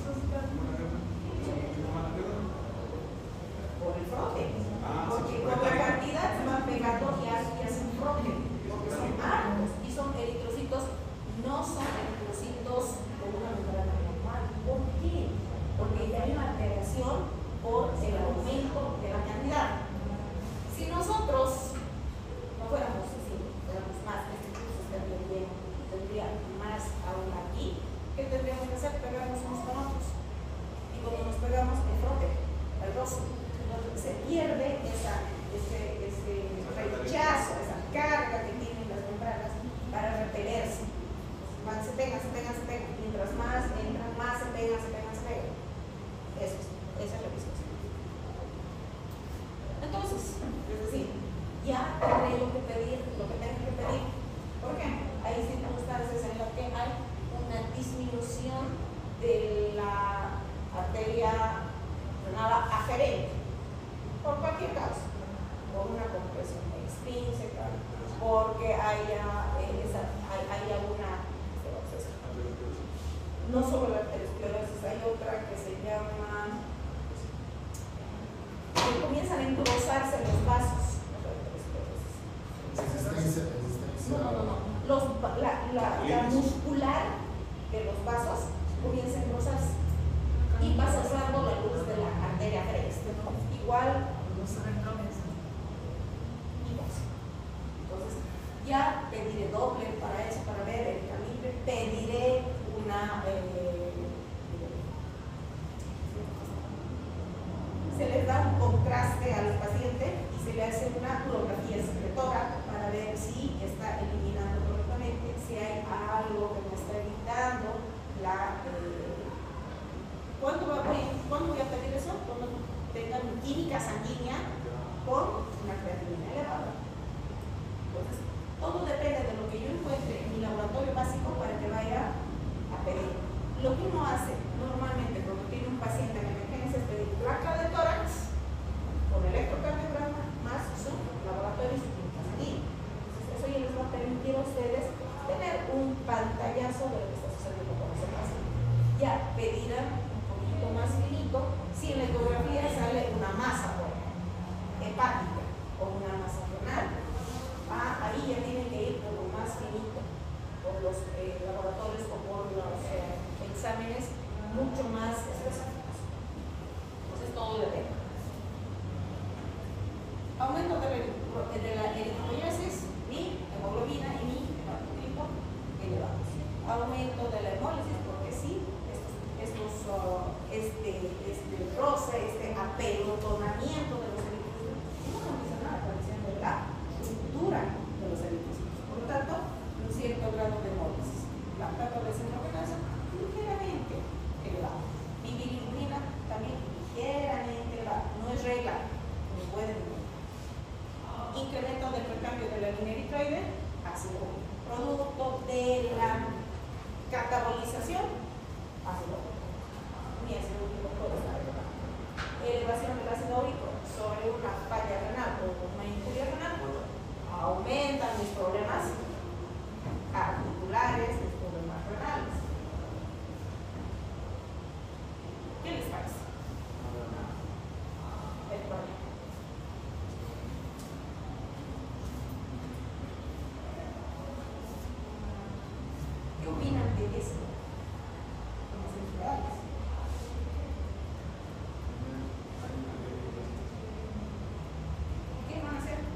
Por el frote. Porque por la cantidad se van pegando y hacen frote. Porque son hartos y son eritrocitos, no son eritrocitos con una membrana normal. ¿Por qué? Porque ya hay una alteración por el aumento de la cantidad. Si nosotros no fuéramos así, fuéramos más, este curso estaría bien, tendría más aún aquí, ¿qué tendríamos que hacer? Pegarnos unos con otros. Y cuando nos pegamos, el frote, el roce, se pierde esa, ese, ese rechazo, esa carga que tienen las membranas para repelerse. Se pegan, se pegan, se pegan. Mientras más entra no solo la arteriosclerosis, hay otra que se llama, que comienzan a engrosarse los vasos. Resistencia, resistencia. No, no, no. Los, la, la, la muscular de los vasos comienza a engrosarse y va cerrando la luz de la arteria cresta. Igual los renglones y dos. Entonces, ya pediré doble para eso, para ver el calibre, pediré una eh, se les da un contraste al paciente y se le hace una urografía secretora para ver si está eliminando correctamente, si hay algo que me está evitando la eh, ¿cuándo, va, ¿cuándo voy a pedir eso? Cuando tengan química sanguínea con una creatinina elevada. Entonces, todo depende de lo que yo encuentre en mi laboratorio básico para que vaya a pedir. Lo que uno hace normalmente cuando tiene un paciente en emergencia es pedir placa de tórax con electrocardiograma más su laboratorio y su química sanguínea. Entonces, eso ya les va a permitir a ustedes tener un pantallazo de lo que está sucediendo con ese paciente. Ya pedirán un poquito más finito si en la ecografía sale una masa hepática o una masa renal. Ah, ahí ya tienen que ir por lo más finito, por los eh, laboratorios o por los eh, exámenes mucho más específicos. Entonces todo depende. Aumento de la, de la eritropoiesis, mi hemoglobina y mi hematocrito elevados. Aumento de la hemólisis, porque sí, estos, estos, uh, este, este roce, este apelotonamiento de los eritrocitos, no nos dice nada, está diciendo la estructura de los eritrocitos. Por lo tanto, un cierto grado de hemólisis. La plata de centrovenasa, ligeramente elevada. Mi bilirrubina también ligeramente elevada. No es regla, no pueden ver. Incremento del recambio de la línea eritroide, ácido úrico. Producto de la catabolización, ácido úrico. Mi ácido úrico puede estar elevado. Elevación del ácido úrico sobre una falla renal o una injuria renal, aumentan mis problemas articulares, mis problemas renales. ¿Qué les parece? El problema. ¿Qué opinan de esto? Como reales. ¿Qué van a hacer?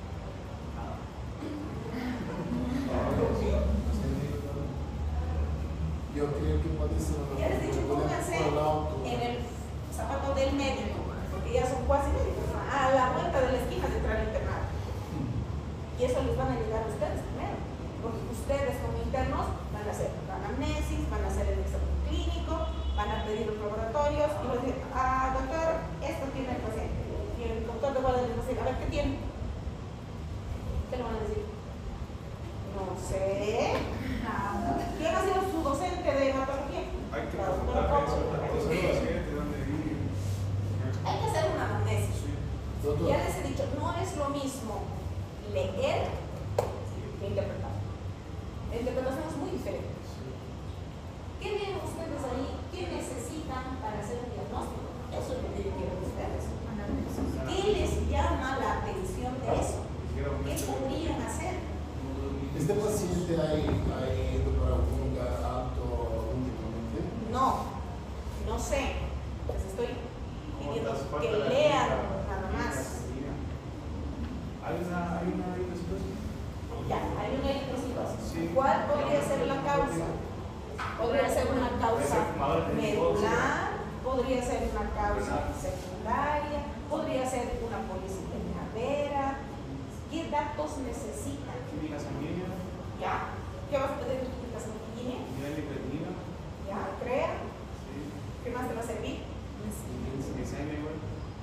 Yo creo que puede ser una Ya les he dicho, pónganse en el zapato del médico, porque ya son cuasi médicos, a la vuelta de la esquina de entrar internado. Y eso les van a llegar a ustedes primero, porque ustedes como internos van a hacer la anamnesis, van a hacer el examen clínico, van a pedir los laboratorios y van a decir, ah, doctor, esto tiene el paciente. Y el doctor le va a decir, a ver, ¿qué tiene? ¿Qué le van a decir? No sé. ¿Quién ha sido su docente de hematología? Hay que preguntar eso, las cosas de paciente, dónde vive. Hay que hacer una anamnesis. Doctor. Ya les he dicho, no es lo mismo leer que interpretar. La interpretación es muy diferente. ¿Qué ven ustedes ahí? ¿Qué necesitan para hacer un diagnóstico? Eso es lo que yo quiero de ustedes. ¿Qué les llama la atención de eso? ¿Qué podrían hacer? ¿Este paciente hay, hay ido para algún lugar alto últimamente? No, no sé. Les estoy pidiendo que lean nada más. ¿Hay una, hay una eritrocitosis? Ya, hay una eritrocitosis. Sí. ¿Cuál podría ser la causa? Podría ser una causa medular, podría ser una causa secundaria, podría ser una policitemia vera. ¿Qué datos necesitan? Química sanguínea. ¿Ya? ¿Qué vas a pedir en química sanguínea? Nivel de creatinina. ¿Ya? ¿Crea? Sí. ¿Qué más te va a servir? Glicemia igual.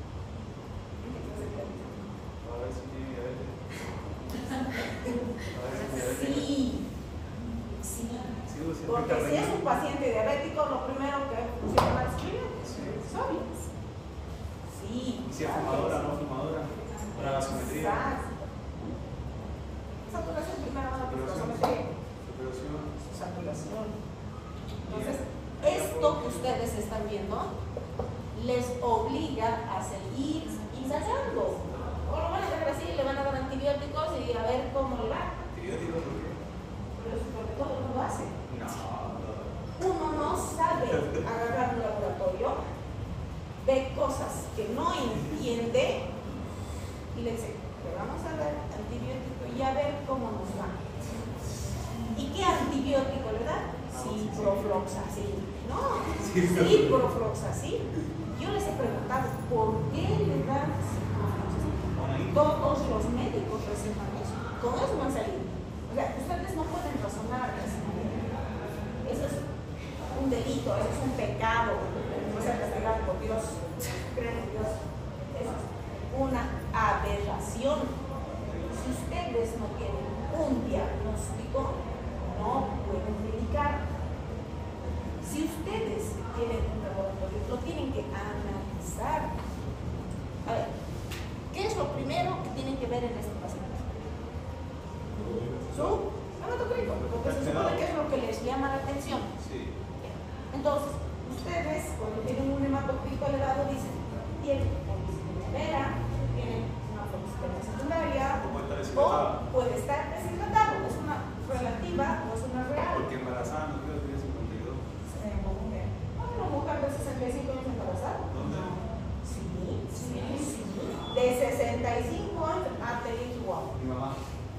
A ver si tiene diabetes. A ver si tiene diabetes. Sí, sí. Sí, o sea, Porque si es un paciente diabético, lo primero que funciona es Sí. sodio. Sí. Y si es fumadora o no fumadora. Una gasometría. Exacto. Saturación primero, una Saturación. gasometría. Saturación. Su saturación. Entonces, ustedes están viendo les obliga a seguir ensayando. O lo van a dejar así, le van a dar antibióticos y a ver cómo le va. ¿Antibióticos por qué? Pero es porque todo el mundo lo hace. No. Uno no sabe agarrar un laboratorio, ve cosas que no entiende y le dice, le vamos a dar antibiótico y a ver cómo nos va. ¿Y qué antibiótico le da? Ciprofloxacin. No, ciprofloxacin. Yo les he preguntado, ¿por qué le dan ciprofloxacin? Todos los médicos recetan eso. Con eso van a salir. O sea, ustedes no pueden razonar de esa manera. Eso es un delito, eso es un pecado. No se castigado por Dios. Creen en Dios. Eso es una aberración. Si ustedes no tienen un diagnóstico, no pueden medicar. Si ustedes tienen un laboratorio, lo tienen que analizar. A ver, ¿qué es lo primero que tienen que ver en este paciente? Su hematocrito, porque se supone que es lo que les llama la atención. Sí. Entonces, ustedes cuando tienen un hematocrito elevado dicen, tienen policemia severa, tienen una policemia secundaria, o puede estar deshidratado, es una relativa o es una real. Porque embarazada no creo que tiene cincuenta y dos. Eh, mujer. Una mujer de sesenta y cinco años embarazada. ¿Dónde? Sí, sí, sí. De sesenta y cinco años a tener igual. Mi mamá.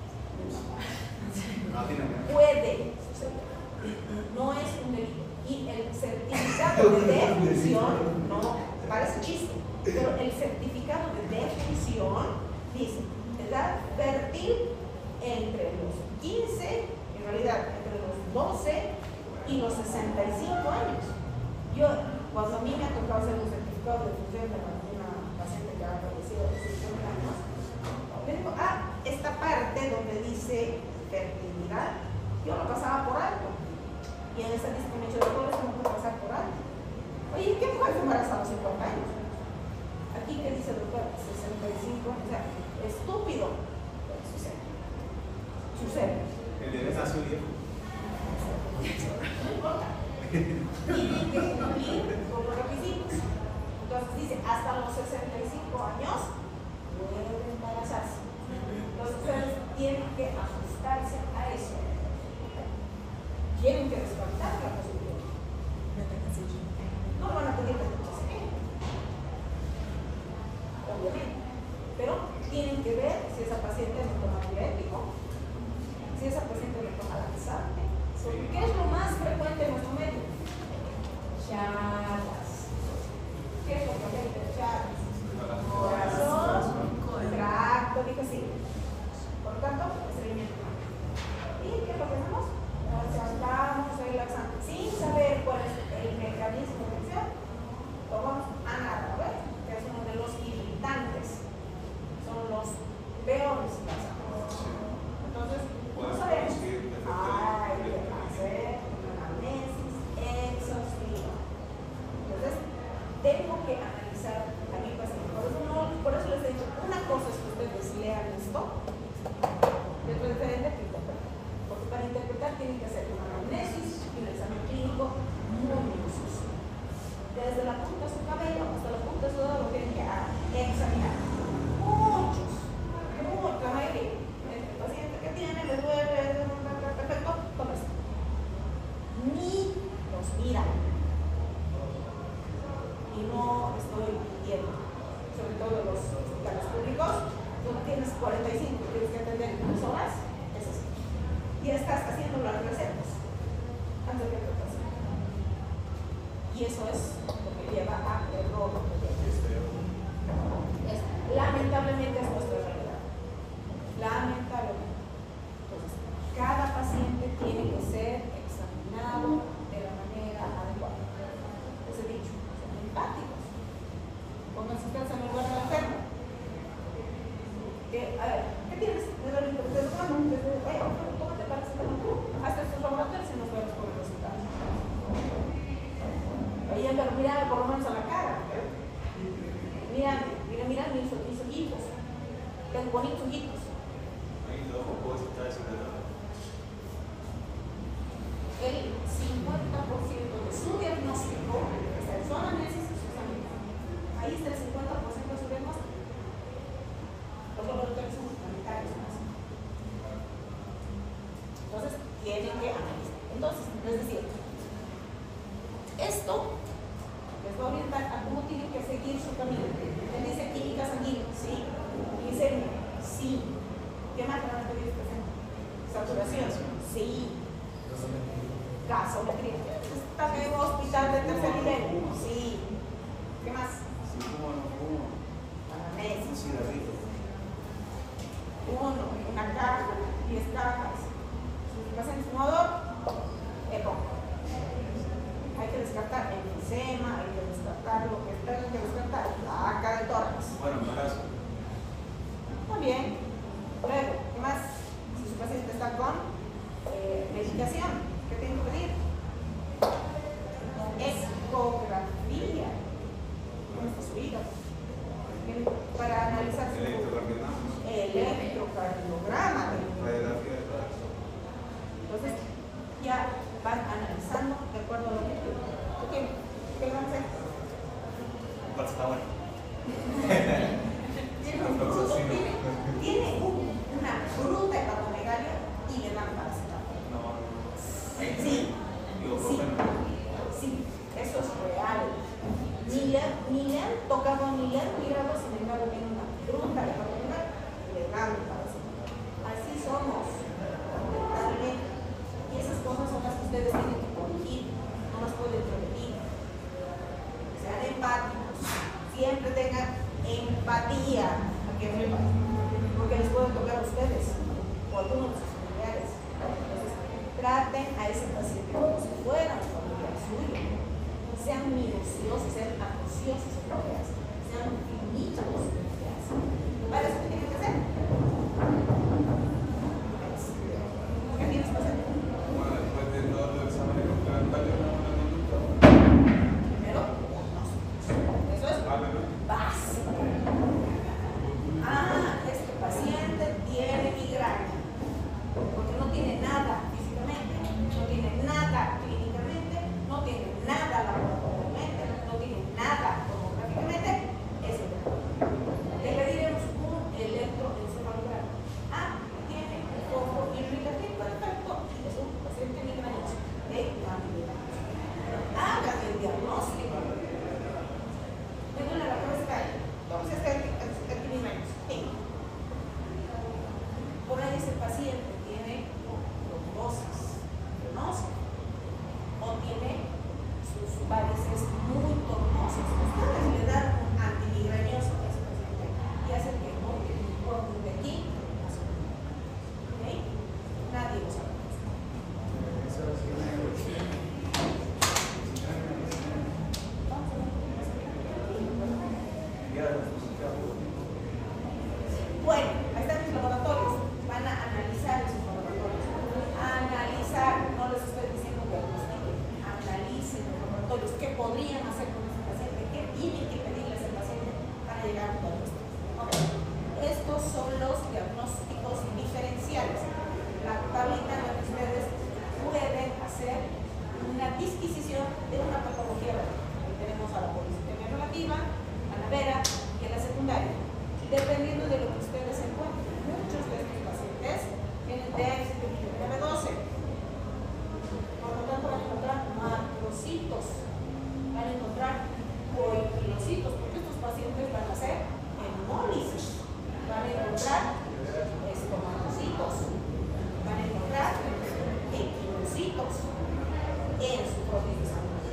No tiene nada. Puede suceder. No es un delito. Y el certificado de defunción, no, parece chiste, pero el certificado de defunción dice edad fértil entre los quince, en realidad entre los doce y los sesenta y cinco años. Yo, cuando a mí me ha tocado hacer un certificado de defunción de una paciente que ha fallecido a los sesenta años, le digo, ah, esta parte donde dice fertilidad, yo lo pasaba por alto. Y en esa lista que me he hecho de todo eso no puedo pasar por alto. Oye, ¿qué mujer fue embarazada a los cincuenta años? Aquí que dice el doctor, sesenta y cinco, o sea, estúpido. Pero sucede. Sucede. El bebé nació viejo. No importa. Tienen que cumplir con los requisitos. Entonces dice, hasta los sesenta y cinco años pueden embarazarse. Entonces ustedes tienen que ajustarse a eso. Tienen que descartar la posibilidad. No van a pedir que se queden, obviamente, pero tienen que ver si esa paciente le toma diurético, si esa paciente le toma laxante. ¿Qué es lo más frecuente en nuestro medio? Charlas. ¿Qué es lo que hay de charlas? Corazón, tracto, dijo así. Por lo tanto, estreñimiento. ¿Y qué es lo que hacemos? Saltamos el laxante sin saber cuál es el mecanismo de acción. Tomamos anagrobet, que es uno de los irritantes, son los peores laxantes. Entonces, no sabemos. Hay que hacer una anamnesis exhaustiva. Entonces, tengo que analizar a mi paciente. Por eso, no, por eso les he dicho, una cosa es que ustedes lean esto, y otra diferente que interpretar. Porque para interpretar tienen que hacer una anamnesis y un examen clínico muy minucioso. Desde la punta de su cabello hasta la punta de su dedo lo tienen que examinar. Muchos, muchos, la mayoría. El paciente que tiene, le duele, perfecto, todo esto. Ni los miran. Y no estoy mintiendo. Sobre todo en los hospitales públicos, donde tienes cuarenta y cinco y tienes que atender en dos horas, es así. Y estás haciendo las recetas antes de que te pase. Y eso es lo que lleva a error. Es, lamentablemente es nuestra realidad. Lamentablemente. Entonces, cada paciente tiene que ser examinado de la manera adecuada. Les he dicho, son empáticos. Pónganse ustedes en el lugar del enfermo. Que, a ver, ¿qué tienes? ¿Te duele el mano? Oye, ¿cómo te parece que tú? Hasta estos laboratorios y nos vemos por el resultado. Oye, pero mira por lo menos a la cara. Mira, mira, mira mis, mis ojitos. Tengo bonitos ojitos. Ahí los ojos está deshidratado. El cincuenta por ciento de su diagnóstico esto les va a orientar a cómo tienen que seguir su camino. Les dice química sanguínea, sí. Glicemia, sí. ¿Qué más van a pedir? Saturación, sí. Gasometría. ¿Están en un hospital de tercer nivel? Sí. ¿Qué más? Si fumo o no fumo. Anamnesis. Un cigarrito. Uno, una caja, diez cajas. Si paciente fumador, EPO. Hay que descartar el enfisema, hay que descartar lo que tengan que descartar, la placa de tórax. Bueno, embarazo. Muy bien. Luego, ¿qué más? Si su paciente está con eh, medicación, ¿qué tiene que pedir? Ecografía. ¿Cómo está su hígado? Para analizar su Electrocardiograma. electrocardiograma. Radiografía de tórax. Entonces, ya van analizando de acuerdo a lo que tú. ¿Qué, ¿Qué van a hacer? ¿Cuál está bueno? Tiene un fruto, tiene, tiene un- una fruta hepatomegalia y le dan paracetamol. No, Sí, digo, sí, sí, eso es real. Ni le, ni le han tocado ni le han mirado, sin embargo, tiene una fruta hepatomegalia y le dan paracetamol. Así somos, lamentablemente. Y esas cosas son las que ustedes tienen que corregir, no las pueden prevenir. Sean empáticos, siempre tengan empatía a que sepan, porque les puede tocar a ustedes o a algunos de sus familiares. Entonces, traten a ese paciente como si fuera un familiar suyo. Sean minuciosos, sean acuciosos en lo que hacen, sean finitos en lo que hacen. ¿Para eso qué tienen que hacer? ¿Qué tienes que hacer? bueno, después de todos los exámenes complementarios, una buena conducta. Primero, diagnóstico. Eso es Ah, pero. básico. Ah, este paciente tiene migraña, porque no tiene nada físicamente, no tiene nada clínicamente, no tiene nada laboratorialmente, no tiene nada tomográficamente, es el le pediremos un electroencefalograma. Ah, tiene un foco irritativo, perfecto, es un paciente migrañoso de la migraña. Hagan el diagnóstico. Me duele la cabeza, entonces el migrañoso. Sí. Por ahí ese paciente tiene trombosis venosa o tiene sus varices muy tornosas. Ustedes le dan un antimigrañoso a ese paciente y hacen que no corte de aquí a su vida. ¿Ok? Nadie lo sabe. Bueno, ahí están mis laboratorios. Van a analizar esos laboratorios. Analizar, no les estoy diciendo que diagnostiquen. Analicen los laboratorios. ¿Qué podrían hacer con ese paciente? ¿Qué tienen que pedirle a ese paciente para llegar a un diagnóstico? Okay. Estos son los diagnósticos diferenciales. La tablita en la que ustedes pueden hacer una disquisición de una patología. Tenemos a la policitemia relativa, a la vera y a la secundaria. Dependiendo de lo que ustedes encuentren. Muchos de estos pacientes tienen déficit de vitamina B doce. Por lo tanto, van a encontrar macrocitos, van a encontrar poiquilocitos, porque estos pacientes van a hacer hemólisis, van a encontrar estomatocitos, van a encontrar equinocitos en su prótesis sanguínea.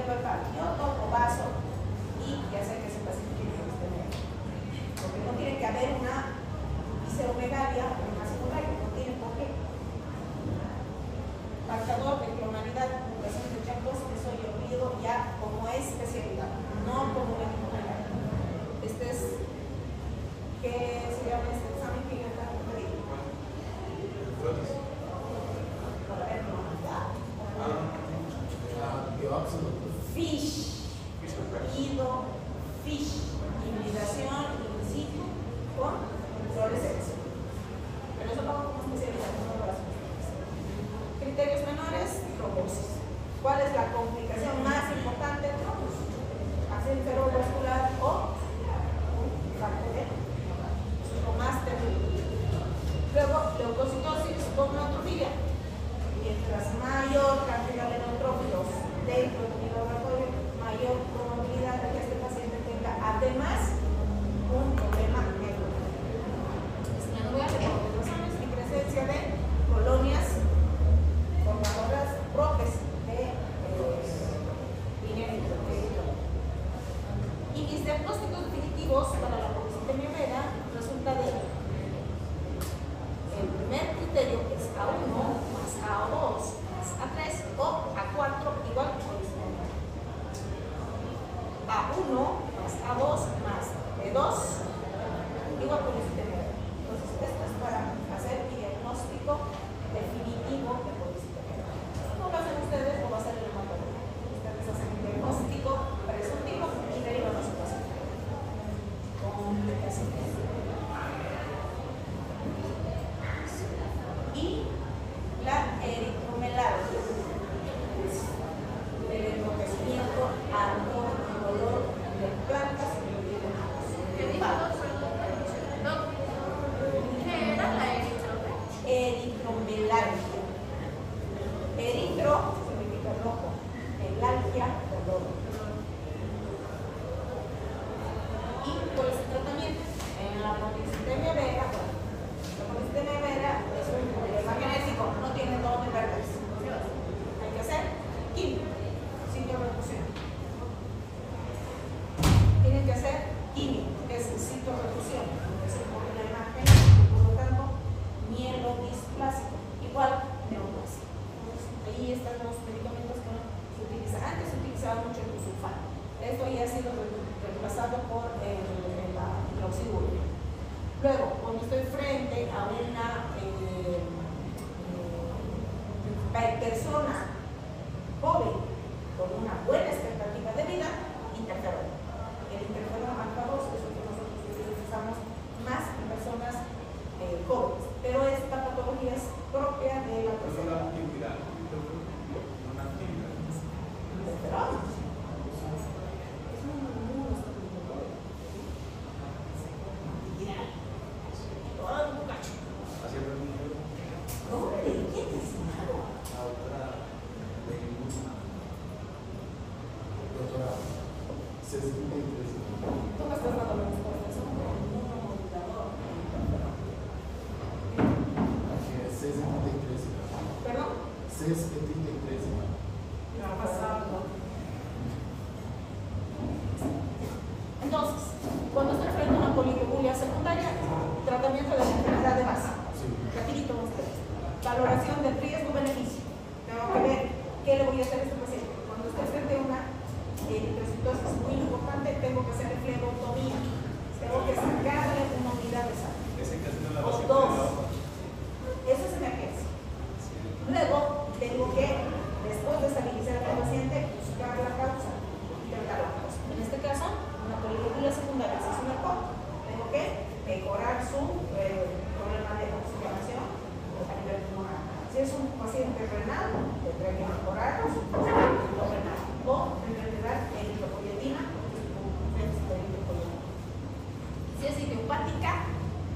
preparo, yo tomo vaso y ya sé que ese paciente tiene que tener. Porque no tiene que haber una visceromegalia o una secundaria, no tiene por qué. Marcador de clonalidad, publicación de Chacos, eso yo pido ya como especialidad, no como una. Este es, ¿qué se llama este examen que yo estaba pedido? Fish, ido, fish, hibridación in situ con fluorescencia. Pero eso lo hago como especialidad, no lo hago. Criterios menores, trombosis. ¿Cuál es la complicación más importante? Trombosis. Accidente cerebrovascular o un infarto de eso es lo más terrible. Luego, leucocitosis con neutrofilia. Mientras mayor cantidad de neutrófilos dentro de mi laboratorio, mayor probabilidad de que este paciente tenga además un problema neurológico. Ya no voy a hacer razones y presencia de colonias formadoras brotes de dinero. Y mis diagnósticos definitivos para la policitemia vera resulta de el primer criterio es A uno más A dos más A tres o A cuatro igual que policitemia. A uno más A dos más B dos igual que policitemia. Entonces, esto es para hacer mi diagnóstico definitivo de policitemia. No lo hacen ustedes, lo va a hacer el hematólogo. Ustedes hacen el diagnóstico presuntivo y derivan a su paciente. Complicaciones. Y la eritromelalgia, el enrojecimiento, ardor y dolor de plantas y de ¿Qué dijo? No. ¿Qué era la eritromelalgia? eritromelalgia. Eritro significa rojo, melalgia, dolor. Y cuál es el tratamiento? En la policitemia vera, la policitemia vera es un problema genético, no tiene don de verdes. Hay que hacer quimio, citorrefusión. Tienen que hacer quimio, que es citorrefusión, que es un problema genético, por lo tanto, mielodisplasico, igual neoplásico. Ahí están los medicamentos que se utilizan. Antes se utilizaba mucho el sulfato. Esto ya ha sido reemplazado por el, el, la hidroxiduro. Luego, cuando estoy frente a una eh, eh, persona joven con una buena expectativa de vida, interferón. El interferón alfa dos es lo que nosotros utilizamos más en personas eh, jóvenes. Pero esta patología es propia de la persona. Interferón. Entonces, cuando estoy frente a una policogulia secundaria, tratamiento de la enfermedad de base. Rapidito, ustedes. Valoración del riesgo-beneficio. Tengo que ver qué le voy a hacer a este paciente. Cuando estoy frente a una eritrocitosis muy importante, tengo que hacer flebotomía. Tengo que sacarle una unidad de sangre. O dos. Eso es emergencia. Luego, tengo que, después de estabilizar al paciente, buscar la causa y tratar la causa. En este caso, una policogulia secundaria, si es una C O P, tengo que mejorar su eh, problema de oxigenación a nivel pulmonar. Si es un paciente renal, tendré que mejorar su funcionamiento renal. O tendré que dar eritropoyetina, un déficit de eritropoyetina. Si es idiopática,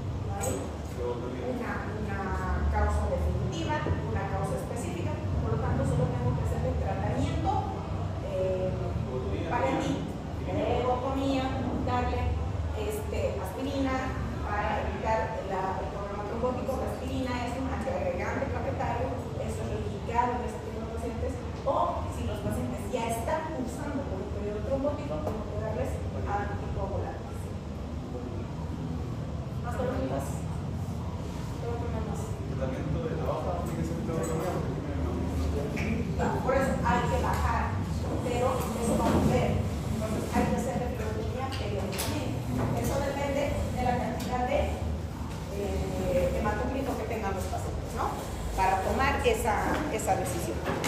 esa, esa decisión.